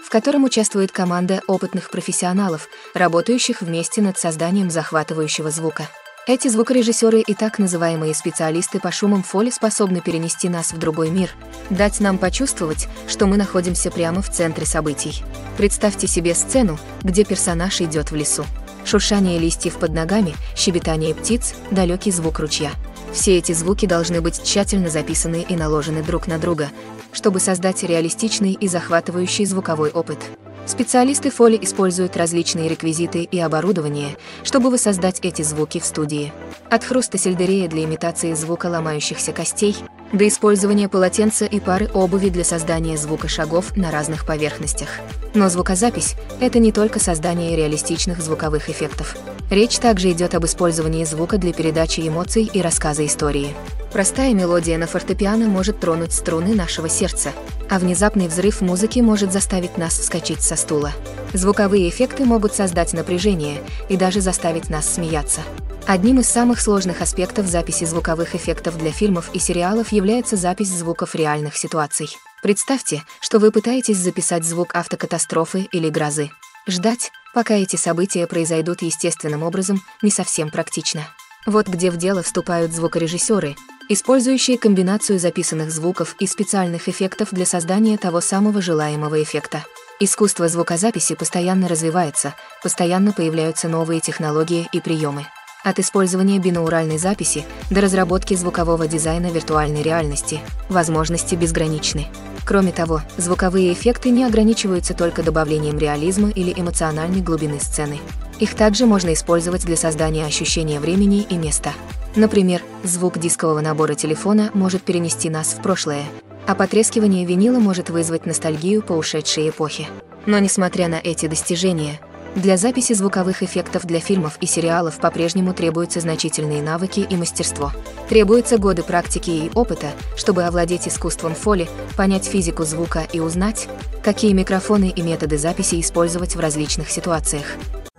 в котором участвует команда опытных профессионалов, работающих вместе над созданием захватывающего звука. Эти звукорежиссеры и так называемые специалисты по шумам фоли способны перенести нас в другой мир, дать нам почувствовать, что мы находимся прямо в центре событий. Представьте себе сцену, где персонаж идет в лесу. Шуршание листьев под ногами, щебетание птиц, далекий звук ручья. Все эти звуки должны быть тщательно записаны и наложены друг на друга, чтобы создать реалистичный и захватывающий звуковой опыт. Специалисты фоли используют различные реквизиты и оборудование, чтобы воссоздать эти звуки в студии. От хруста сельдерея для имитации звука ломающихся костей до использования полотенца и пары обуви для создания звука шагов на разных поверхностях. Но звукозапись — это не только создание реалистичных звуковых эффектов. Речь также идет об использовании звука для передачи эмоций и рассказа истории. Простая мелодия на фортепиано может тронуть струны нашего сердца, а внезапный взрыв музыки может заставить нас вскочить со стула. Звуковые эффекты могут создать напряжение и даже заставить нас смеяться. Одним из самых сложных аспектов записи звуковых эффектов для фильмов и сериалов является запись звуков реальных ситуаций. Представьте, что вы пытаетесь записать звук автокатастрофы или грозы. Ждать, пока эти события произойдут естественным образом, не совсем практично. Вот где в дело вступают звукорежиссеры, использующие комбинацию записанных звуков и специальных эффектов для создания того самого желаемого эффекта. Искусство звукозаписи постоянно развивается, постоянно появляются новые технологии и приемы. От использования бинауральной записи до разработки звукового дизайна виртуальной реальности возможности безграничны. Кроме того, звуковые эффекты не ограничиваются только добавлением реализма или эмоциональной глубины сцены. Их также можно использовать для создания ощущения времени и места. Например, звук дискового набора телефона может перенести нас в прошлое, а потрескивание винила может вызвать ностальгию по ушедшей эпохе. Но несмотря на эти достижения, для записи звуковых эффектов для фильмов и сериалов по-прежнему требуются значительные навыки и мастерство. Требуются годы практики и опыта, чтобы овладеть искусством фоли, понять физику звука и узнать, какие микрофоны и методы записи использовать в различных ситуациях.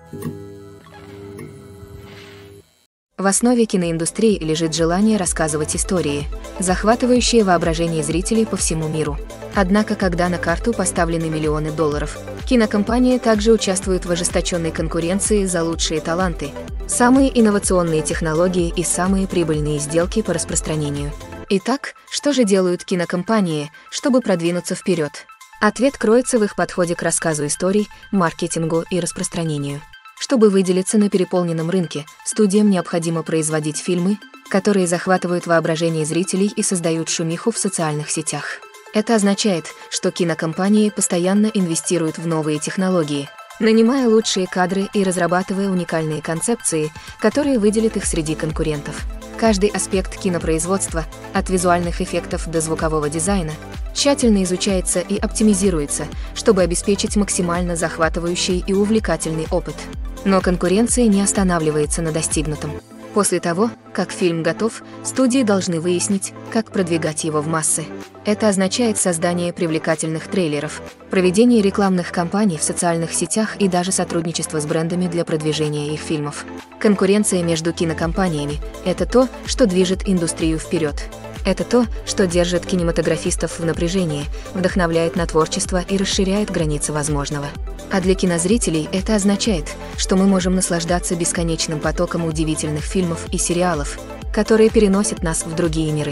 В основе киноиндустрии лежит желание рассказывать истории, захватывающие воображение зрителей по всему миру. Однако, когда на карту поставлены миллионы долларов, кинокомпании также участвуют в ожесточенной конкуренции за лучшие таланты, самые инновационные технологии и самые прибыльные сделки по распространению. Итак, что же делают кинокомпании, чтобы продвинуться вперед? Ответ кроется в их подходе к рассказу историй, маркетингу и распространению. Чтобы выделиться на переполненном рынке, студиям необходимо производить фильмы, которые захватывают воображение зрителей и создают шумиху в социальных сетях. Это означает, что кинокомпании постоянно инвестируют в новые технологии, нанимая лучшие кадры и разрабатывая уникальные концепции, которые выделят их среди конкурентов. Каждый аспект кинопроизводства, от визуальных эффектов до звукового дизайна, тщательно изучается и оптимизируется, чтобы обеспечить максимально захватывающий и увлекательный опыт. Но конкуренция не останавливается на достигнутом. После того, как фильм готов, студии должны выяснить, как продвигать его в массы. Это означает создание привлекательных трейлеров, проведение рекламных кампаний в социальных сетях и даже сотрудничество с брендами для продвижения их фильмов. Конкуренция между кинокомпаниями – это то, что движет индустрию вперед. Это то, что держит кинематографистов в напряжении, вдохновляет на творчество и расширяет границы возможного. А для кинозрителей это означает, что мы можем наслаждаться бесконечным потоком удивительных фильмов и сериалов, которые переносят нас в другие миры.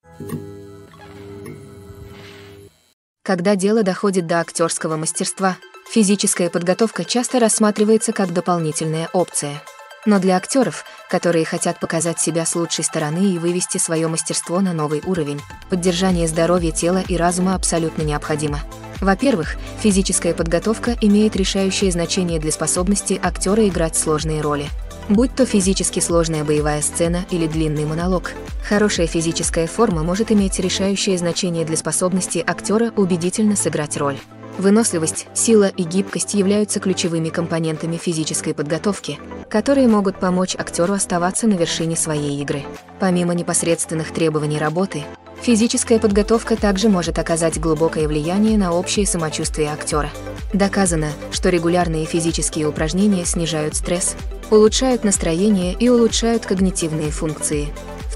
Когда дело доходит до актерского мастерства, физическая подготовка часто рассматривается как дополнительная опция. Но для актеров, которые хотят показать себя с лучшей стороны и вывести свое мастерство на новый уровень, поддержание здоровья тела и разума абсолютно необходимо. Во-первых, физическая подготовка имеет решающее значение для способности актера играть сложные роли. Будь то физически сложная боевая сцена или длинный монолог, хорошая физическая форма может иметь решающее значение для способности актера убедительно сыграть роль. Выносливость, сила и гибкость являются ключевыми компонентами физической подготовки, которые могут помочь актеру оставаться на вершине своей игры. Помимо непосредственных требований работы, физическая подготовка также может оказать глубокое влияние на общее самочувствие актера. Доказано, что регулярные физические упражнения снижают стресс, улучшают настроение и улучшают когнитивные функции. В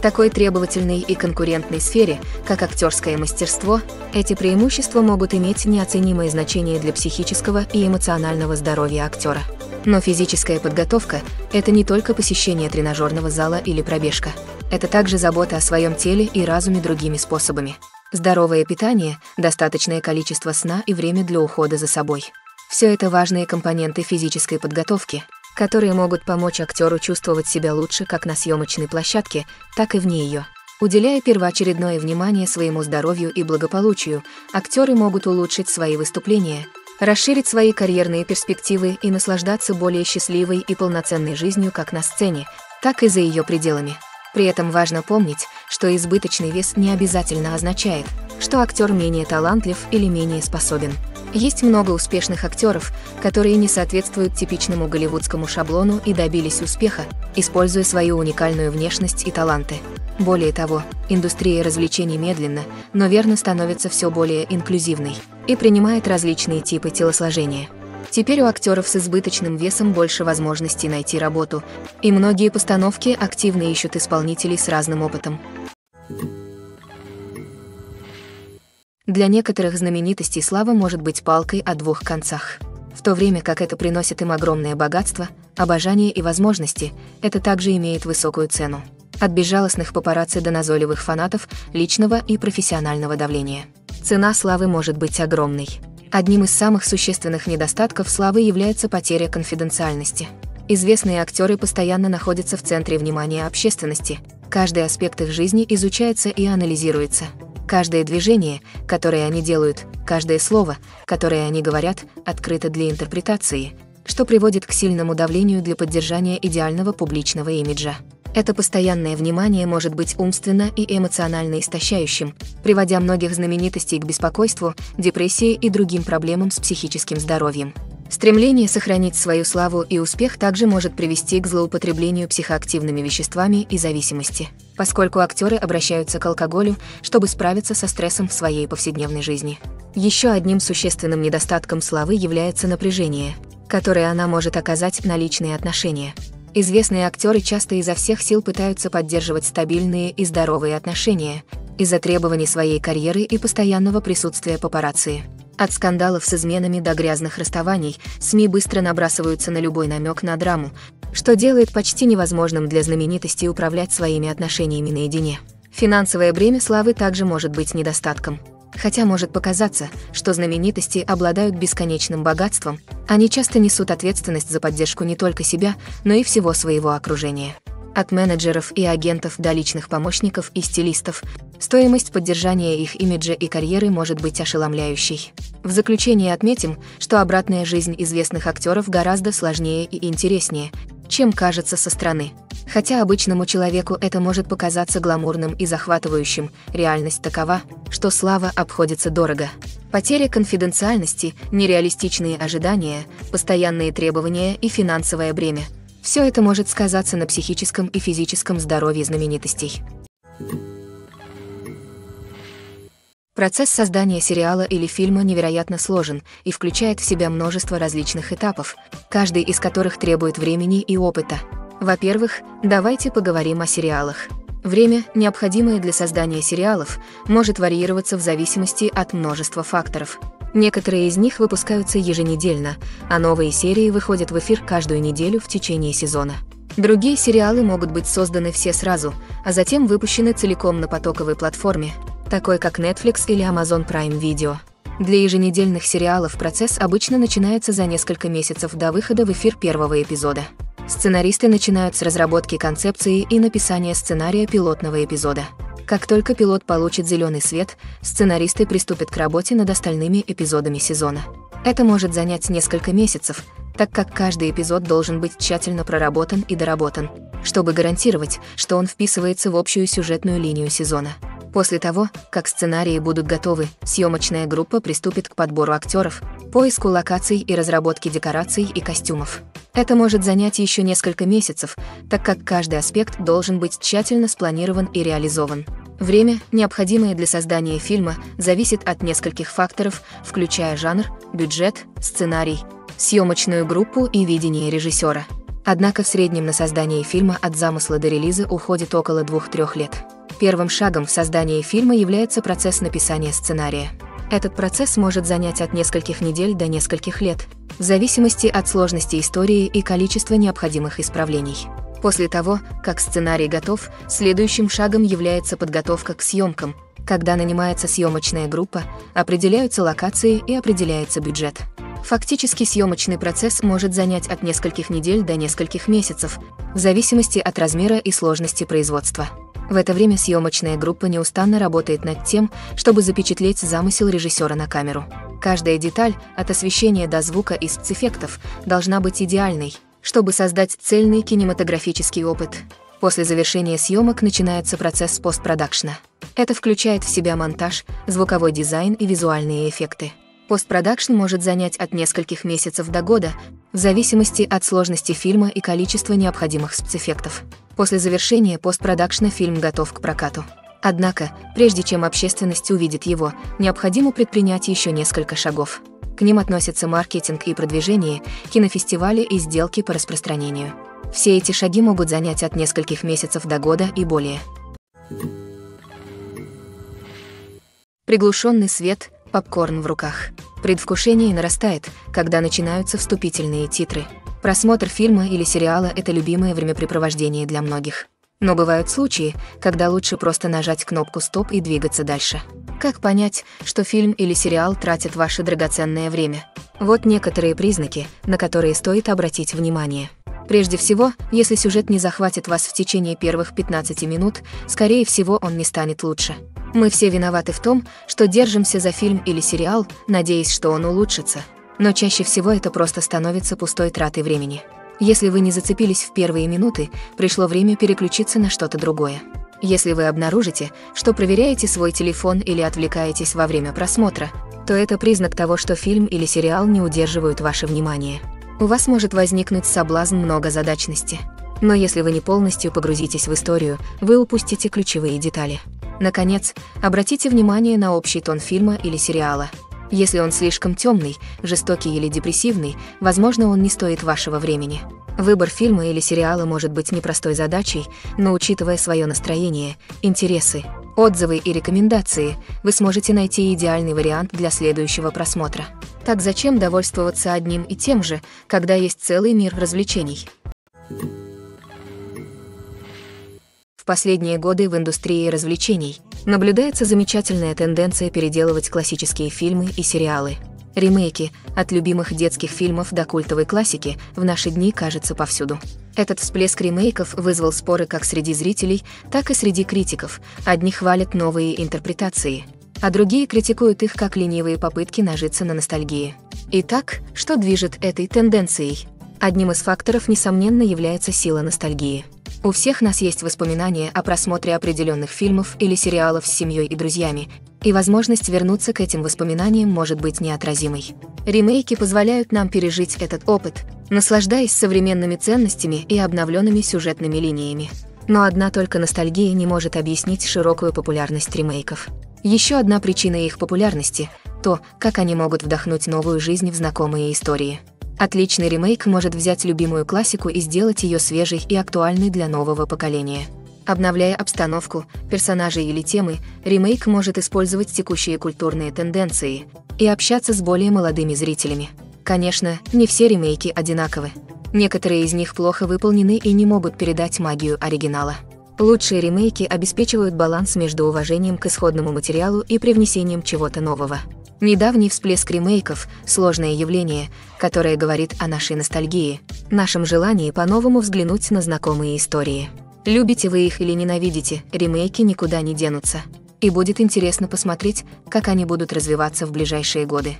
такой требовательной и конкурентной сфере, как актерское мастерство, эти преимущества могут иметь неоценимое значение для психического и эмоционального здоровья актера. Но физическая подготовка – это не только посещение тренажерного зала или пробежка. Это также забота о своем теле и разуме другими способами. Здоровое питание, достаточное количество сна и время для ухода за собой. Все это важные компоненты физической подготовки, которые могут помочь актеру чувствовать себя лучше как на съемочной площадке, так и вне ее. Уделяя первоочередное внимание своему здоровью и благополучию, актеры могут улучшить свои выступления, расширить свои карьерные перспективы и наслаждаться более счастливой и полноценной жизнью как на сцене, так и за ее пределами. При этом важно помнить, что избыточный вес не обязательно означает, что актер менее талантлив или менее способен. Есть много успешных актеров, которые не соответствуют типичному голливудскому шаблону и добились успеха, используя свою уникальную внешность и таланты. Более того, индустрия развлечений медленно, но верно становится все более инклюзивной и принимает различные типы телосложения. Теперь у актеров с избыточным весом больше возможностей найти работу, и многие постановки активно ищут исполнителей с разным опытом. Для некоторых знаменитостей слава может быть палкой о двух концах. В то время как это приносит им огромное богатство, обожание и возможности, это также имеет высокую цену. От безжалостных папарацци до назойливых фанатов, личного и профессионального давления. Цена славы может быть огромной. Одним из самых существенных недостатков славы является потеря конфиденциальности. Известные актеры постоянно находятся в центре внимания общественности. Каждый аспект их жизни изучается и анализируется. Каждое движение, которое они делают, каждое слово, которое они говорят, открыто для интерпретации, что приводит к сильному давлению для поддержания идеального публичного имиджа. Это постоянное внимание может быть умственно и эмоционально истощающим, приводя многих знаменитостей к беспокойству, депрессии и другим проблемам с психическим здоровьем. Стремление сохранить свою славу и успех также может привести к злоупотреблению психоактивными веществами и зависимости, поскольку актеры обращаются к алкоголю, чтобы справиться со стрессом в своей повседневной жизни. Еще одним существенным недостатком славы является напряжение, которое она может оказать на личные отношения. Известные актеры часто изо всех сил пытаются поддерживать стабильные и здоровые отношения из-за требований своей карьеры и постоянного присутствия папарацци. От скандалов с изменами до грязных расставаний СМИ быстро набрасываются на любой намек на драму, что делает почти невозможным для знаменитостей управлять своими отношениями наедине. Финансовое бремя славы также может быть недостатком. Хотя может показаться, что знаменитости обладают бесконечным богатством, они часто несут ответственность за поддержку не только себя, но и всего своего окружения. От менеджеров и агентов до личных помощников и стилистов, стоимость поддержания их имиджа и карьеры может быть ошеломляющей. В заключение отметим, что обратная жизнь известных актеров гораздо сложнее и интереснее, чем кажется со стороны. Хотя обычному человеку это может показаться гламурным и захватывающим, реальность такова, что слава обходится дорого. Потеря конфиденциальности, нереалистичные ожидания, постоянные требования и финансовое бремя – все это может сказаться на психическом и физическом здоровье знаменитостей. Процесс создания сериала или фильма невероятно сложен и включает в себя множество различных этапов, каждый из которых требует времени и опыта. Во-первых, давайте поговорим о сериалах. Время, необходимое для создания сериалов, может варьироваться в зависимости от множества факторов. Некоторые из них выпускаются еженедельно, а новые серии выходят в эфир каждую неделю в течение сезона. Другие сериалы могут быть созданы все сразу, а затем выпущены целиком на потоковой платформе, такой как Netflix или Amazon Prime Video. Для еженедельных сериалов процесс обычно начинается за несколько месяцев до выхода в эфир первого эпизода. Сценаристы начинают с разработки концепции и написания сценария пилотного эпизода. Как только пилот получит зеленый свет, сценаристы приступят к работе над остальными эпизодами сезона. Это может занять несколько месяцев, так как каждый эпизод должен быть тщательно проработан и доработан, чтобы гарантировать, что он вписывается в общую сюжетную линию сезона. После того, как сценарии будут готовы, съемочная группа приступит к подбору актеров, поиску локаций и разработке декораций и костюмов. Это может занять еще несколько месяцев, так как каждый аспект должен быть тщательно спланирован и реализован. Время, необходимое для создания фильма, зависит от нескольких факторов, включая жанр, бюджет, сценарий, съемочную группу и видение режиссера. Однако в среднем на создание фильма от замысла до релиза уходит около 2-3 лет. Первым шагом в создании фильма является процесс написания сценария. Этот процесс может занять от нескольких недель до нескольких лет, в зависимости от сложности истории и количества необходимых исправлений. После того, как сценарий готов, следующим шагом является подготовка к съемкам, когда нанимается съемочная группа, определяются локации и определяется бюджет. Фактически съемочный процесс может занять от нескольких недель до нескольких месяцев, в зависимости от размера и сложности производства. В это время съемочная группа неустанно работает над тем, чтобы запечатлеть замысел режиссера на камеру. Каждая деталь, от освещения до звука и спецэффектов, должна быть идеальной, чтобы создать цельный кинематографический опыт. После завершения съемок начинается процесс постпродакшна. Это включает в себя монтаж, звуковой дизайн и визуальные эффекты. Постпродакшн может занять от нескольких месяцев до года, в зависимости от сложности фильма и количества необходимых спецэффектов. После завершения постпродакшна фильм готов к прокату. Однако, прежде чем общественность увидит его, необходимо предпринять еще несколько шагов. К ним относятся маркетинг и продвижение, кинофестивали и сделки по распространению. Все эти шаги могут занять от нескольких месяцев до года и более. Приглушенный свет, попкорн в руках. Предвкушение нарастает, когда начинаются вступительные титры. Просмотр фильма или сериала – это любимое времяпрепровождение для многих. Но бывают случаи, когда лучше просто нажать кнопку «Стоп» и двигаться дальше. Как понять, что фильм или сериал тратит ваше драгоценное время? Вот некоторые признаки, на которые стоит обратить внимание. Прежде всего, если сюжет не захватит вас в течение первых 15 минут, скорее всего, он не станет лучше. Мы все виноваты в том, что держимся за фильм или сериал, надеясь, что он улучшится. Но чаще всего это просто становится пустой тратой времени. Если вы не зацепились в первые минуты, пришло время переключиться на что-то другое. Если вы обнаружите, что проверяете свой телефон или отвлекаетесь во время просмотра, то это признак того, что фильм или сериал не удерживают ваше внимание. У вас может возникнуть соблазн многозадачности. Но если вы не полностью погрузитесь в историю, вы упустите ключевые детали. Наконец, обратите внимание на общий тон фильма или сериала. Если он слишком темный, жестокий или депрессивный, возможно, он не стоит вашего времени. Выбор фильма или сериала может быть непростой задачей, но учитывая свое настроение, интересы, отзывы и рекомендации, вы сможете найти идеальный вариант для следующего просмотра. Так зачем довольствоваться одним и тем же, когда есть целый мир развлечений? В последние годы в индустрии развлечений наблюдается замечательная тенденция переделывать классические фильмы и сериалы. Ремейки, от любимых детских фильмов до культовой классики, в наши дни кажется повсюду. Этот всплеск ремейков вызвал споры как среди зрителей, так и среди критиков. Одни хвалят новые интерпретации, а другие критикуют их как ленивые попытки нажиться на ностальгии. Итак, что движет этой тенденцией? Одним из факторов, несомненно, является сила ностальгии. У всех нас есть воспоминания о просмотре определенных фильмов или сериалов с семьей и друзьями, и возможность вернуться к этим воспоминаниям может быть неотразимой. Ремейки позволяют нам пережить этот опыт, наслаждаясь современными ценностями и обновленными сюжетными линиями. Но одна только ностальгия не может объяснить широкую популярность ремейков. Еще одна причина их популярности – то, как они могут вдохнуть новую жизнь в знакомые истории. Отличный ремейк может взять любимую классику и сделать ее свежей и актуальной для нового поколения. Обновляя обстановку, персонажей или темы, ремейк может использовать текущие культурные тенденции и общаться с более молодыми зрителями. Конечно, не все ремейки одинаковы. Некоторые из них плохо выполнены и не могут передать магию оригинала. Лучшие ремейки обеспечивают баланс между уважением к исходному материалу и привнесением чего-то нового. Недавний всплеск ремейков – сложное явление, которое говорит о нашей ностальгии, нашем желании по-новому взглянуть на знакомые истории. Любите вы их или ненавидите, ремейки никуда не денутся. И будет интересно посмотреть, как они будут развиваться в ближайшие годы.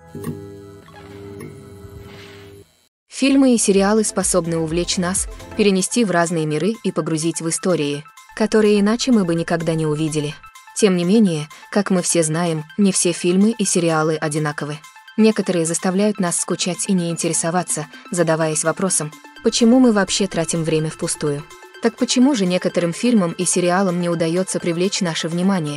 Фильмы и сериалы способны увлечь нас, перенести в разные миры и погрузить в истории, которые иначе мы бы никогда не увидели. Тем не менее, как мы все знаем, не все фильмы и сериалы одинаковы. Некоторые заставляют нас скучать и не интересоваться, задаваясь вопросом, почему мы вообще тратим время впустую? Так почему же некоторым фильмам и сериалам не удается привлечь наше внимание?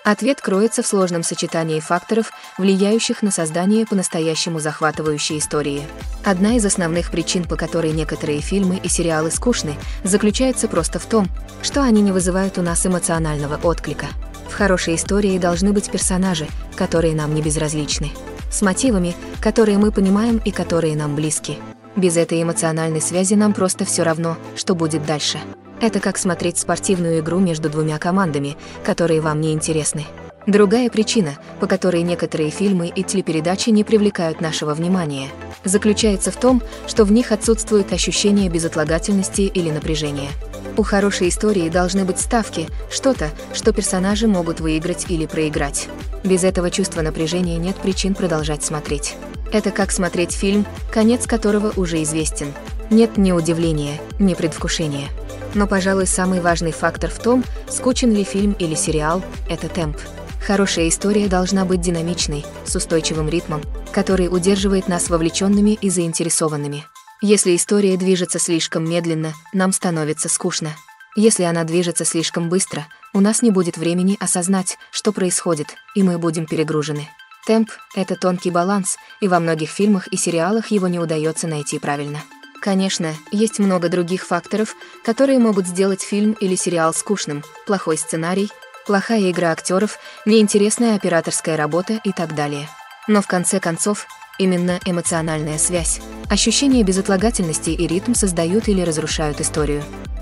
Ответ кроется в сложном сочетании факторов, влияющих на создание по-настоящему захватывающей истории. Одна из основных причин, по которой некоторые фильмы и сериалы скучны, заключается просто в том, что они не вызывают у нас эмоционального отклика. В хорошей истории должны быть персонажи, которые нам не безразличны, с мотивами, которые мы понимаем и которые нам близки. Без этой эмоциональной связи нам просто все равно, что будет дальше. Это как смотреть спортивную игру между двумя командами, которые вам не интересны. Другая причина, по которой некоторые фильмы и телепередачи не привлекают нашего внимания, заключается в том, что в них отсутствует ощущение безотлагательности или напряжения. У хорошей истории должны быть ставки, что-то, что персонажи могут выиграть или проиграть. Без этого чувства напряжения нет причин продолжать смотреть. Это как смотреть фильм, конец которого уже известен. Нет ни удивления, ни предвкушения. Но, пожалуй, самый важный фактор в том, скучен ли фильм или сериал, это темп. Хорошая история должна быть динамичной, с устойчивым ритмом, который удерживает нас вовлеченными и заинтересованными. Если история движется слишком медленно, нам становится скучно. Если она движется слишком быстро, у нас не будет времени осознать, что происходит, и мы будем перегружены. Темп — это тонкий баланс, и во многих фильмах и сериалах его не удается найти правильно. Конечно, есть много других факторов, которые могут сделать фильм или сериал скучным: плохой сценарий, плохая игра актеров, неинтересная операторская работа и так далее. Но в конце концов, именно эмоциональная связь, ощущение безотлагательности и ритм создают или разрушают историю.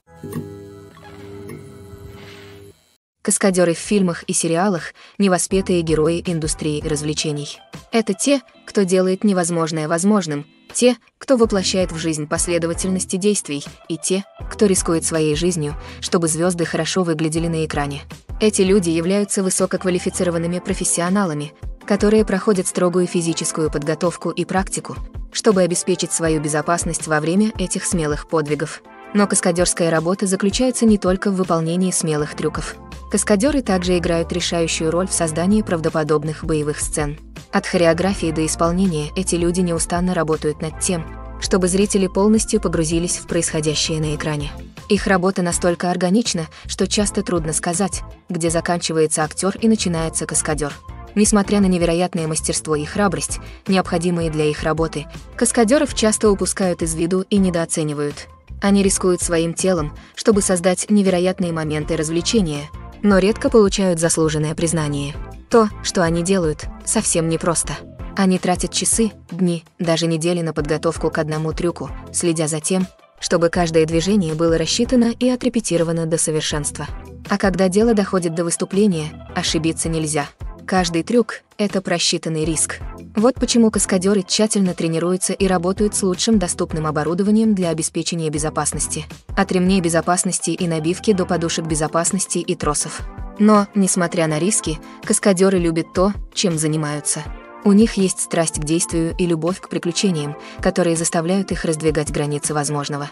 Каскадеры в фильмах и сериалах – невоспетые герои индустрии развлечений. Это те, кто делает невозможное возможным, те, кто воплощает в жизнь последовательности действий, и те, кто рискует своей жизнью, чтобы звезды хорошо выглядели на экране. Эти люди являются высококвалифицированными профессионалами, которые проходят строгую физическую подготовку и практику, чтобы обеспечить свою безопасность во время этих смелых подвигов. Но каскадерская работа заключается не только в выполнении смелых трюков. Каскадеры также играют решающую роль в создании правдоподобных боевых сцен. От хореографии до исполнения эти люди неустанно работают над тем, чтобы зрители полностью погрузились в происходящее на экране. Их работа настолько органична, что часто трудно сказать, где заканчивается актер и начинается каскадер. Несмотря на невероятное мастерство и храбрость, необходимые для их работы, каскадеров часто упускают из виду и недооценивают. Они рискуют своим телом, чтобы создать невероятные моменты развлечения, но редко получают заслуженное признание. То, что они делают, совсем непросто. Они тратят часы, дни, даже недели на подготовку к одному трюку, следя за тем, чтобы каждое движение было рассчитано и отрепетировано до совершенства. А когда дело доходит до выступления, ошибиться нельзя. Каждый трюк — это просчитанный риск. Вот почему каскадеры тщательно тренируются и работают с лучшим доступным оборудованием для обеспечения безопасности. От ремней безопасности и набивки до подушек безопасности и тросов. Но, несмотря на риски, каскадеры любят то, чем занимаются. У них есть страсть к действию и любовь к приключениям, которые заставляют их раздвигать границы возможного.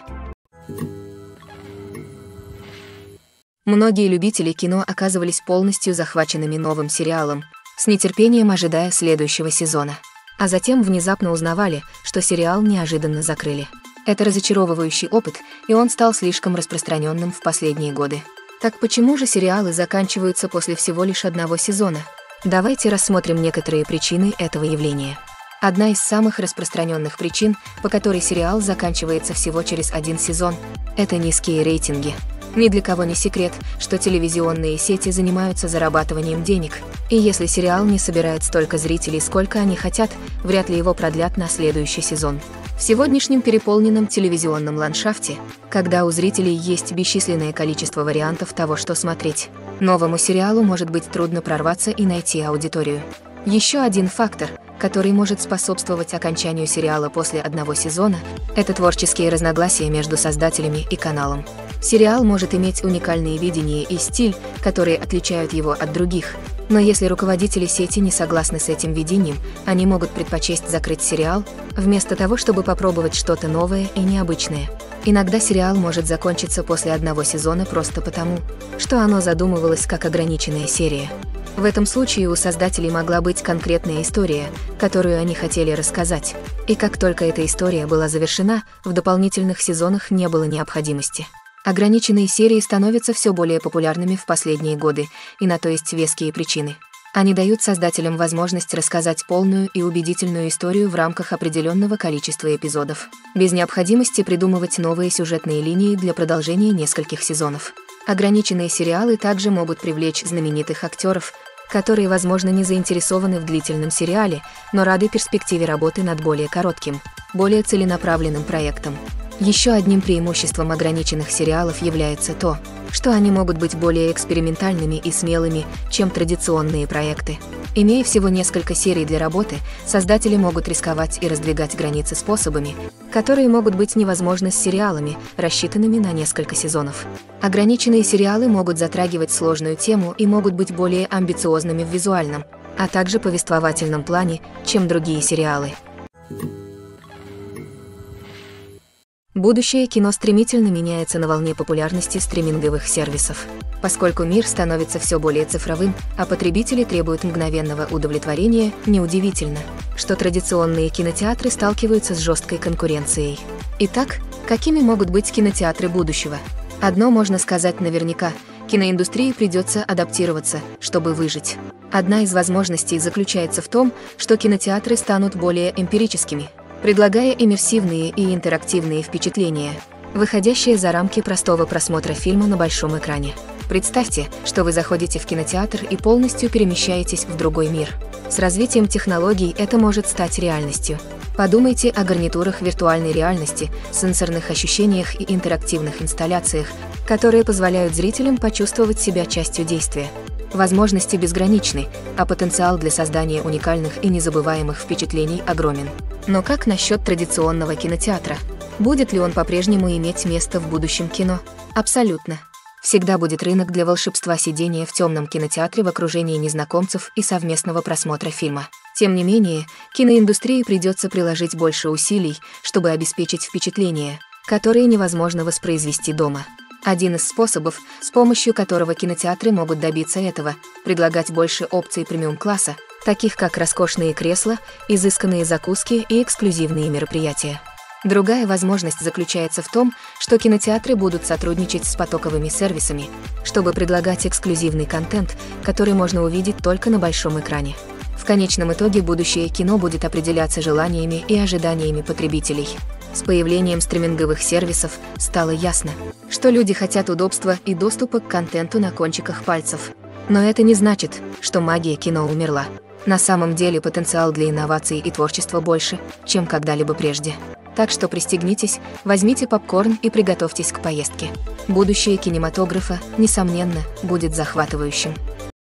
Многие любители кино оказывались полностью захваченными новым сериалом, с нетерпением ожидая следующего сезона. А затем внезапно узнавали, что сериал неожиданно закрыли. Это разочаровывающий опыт, и он стал слишком распространенным в последние годы. Так почему же сериалы заканчиваются после всего лишь одного сезона? Давайте рассмотрим некоторые причины этого явления. Одна из самых распространенных причин, по которой сериал заканчивается всего через один сезон, это низкие рейтинги. Ни для кого не секрет, что телевизионные сети занимаются зарабатыванием денег, и если сериал не собирает столько зрителей, сколько они хотят, вряд ли его продлят на следующий сезон. В сегодняшнем переполненном телевизионном ландшафте, когда у зрителей есть бесчисленное количество вариантов того, что смотреть, новому сериалу может быть трудно прорваться и найти аудиторию. Еще один фактор, который может способствовать окончанию сериала после одного сезона, это творческие разногласия между создателями и каналом. Сериал может иметь уникальные видения и стиль, которые отличают его от других, но если руководители сети не согласны с этим видением, они могут предпочесть закрыть сериал, вместо того, чтобы попробовать что-то новое и необычное. Иногда сериал может закончиться после одного сезона просто потому, что оно задумывалось как ограниченная серия. В этом случае у создателей могла быть конкретная история, которую они хотели рассказать, и как только эта история была завершена, в дополнительных сезонах не было необходимости. Ограниченные серии становятся все более популярными в последние годы, и на то есть веские причины. Они дают создателям возможность рассказать полную и убедительную историю в рамках определенного количества эпизодов, без необходимости придумывать новые сюжетные линии для продолжения нескольких сезонов. Ограниченные сериалы также могут привлечь знаменитых актеров, которые, возможно, не заинтересованы в длительном сериале, но рады перспективе работы над более коротким, более целенаправленным проектом. Еще одним преимуществом ограниченных сериалов является то, что они могут быть более экспериментальными и смелыми, чем традиционные проекты. Имея всего несколько серий для работы, создатели могут рисковать и раздвигать границы способами, которые могут быть невозможны с сериалами, рассчитанными на несколько сезонов. Ограниченные сериалы могут затрагивать сложную тему и могут быть более амбициозными в визуальном, а также повествовательном плане, чем другие сериалы. Будущее кино стремительно меняется на волне популярности стриминговых сервисов. Поскольку мир становится все более цифровым, а потребители требуют мгновенного удовлетворения, неудивительно, что традиционные кинотеатры сталкиваются с жесткой конкуренцией. Итак, какими могут быть кинотеатры будущего? Одно можно сказать наверняка – киноиндустрии придется адаптироваться, чтобы выжить. Одна из возможностей заключается в том, что кинотеатры станут более эмпирическими, предлагая иммерсивные и интерактивные впечатления, выходящие за рамки простого просмотра фильма на большом экране. Представьте, что вы заходите в кинотеатр и полностью перемещаетесь в другой мир. С развитием технологий это может стать реальностью. Подумайте о гарнитурах виртуальной реальности, сенсорных ощущениях и интерактивных инсталляциях, которые позволяют зрителям почувствовать себя частью действия. Возможности безграничны, а потенциал для создания уникальных и незабываемых впечатлений огромен. Но как насчет традиционного кинотеатра? Будет ли он по-прежнему иметь место в будущем кино? Абсолютно. Всегда будет рынок для волшебства сидения в темном кинотеатре в окружении незнакомцев и совместного просмотра фильма. Тем не менее, киноиндустрии придется приложить больше усилий, чтобы обеспечить впечатления, которые невозможно воспроизвести дома. Один из способов, с помощью которого кинотеатры могут добиться этого, предлагать больше опций премиум-класса, таких как роскошные кресла, изысканные закуски и эксклюзивные мероприятия. Другая возможность заключается в том, что кинотеатры будут сотрудничать с потоковыми сервисами, чтобы предлагать эксклюзивный контент, который можно увидеть только на большом экране. В конечном итоге будущее кино будет определяться желаниями и ожиданиями потребителей. С появлением стриминговых сервисов стало ясно, что люди хотят удобства и доступа к контенту на кончиках пальцев. Но это не значит, что магия кино умерла. На самом деле потенциал для инноваций и творчества больше, чем когда-либо прежде. Так что пристегнитесь, возьмите попкорн и приготовьтесь к поездке. Будущее кинематографа, несомненно, будет захватывающим.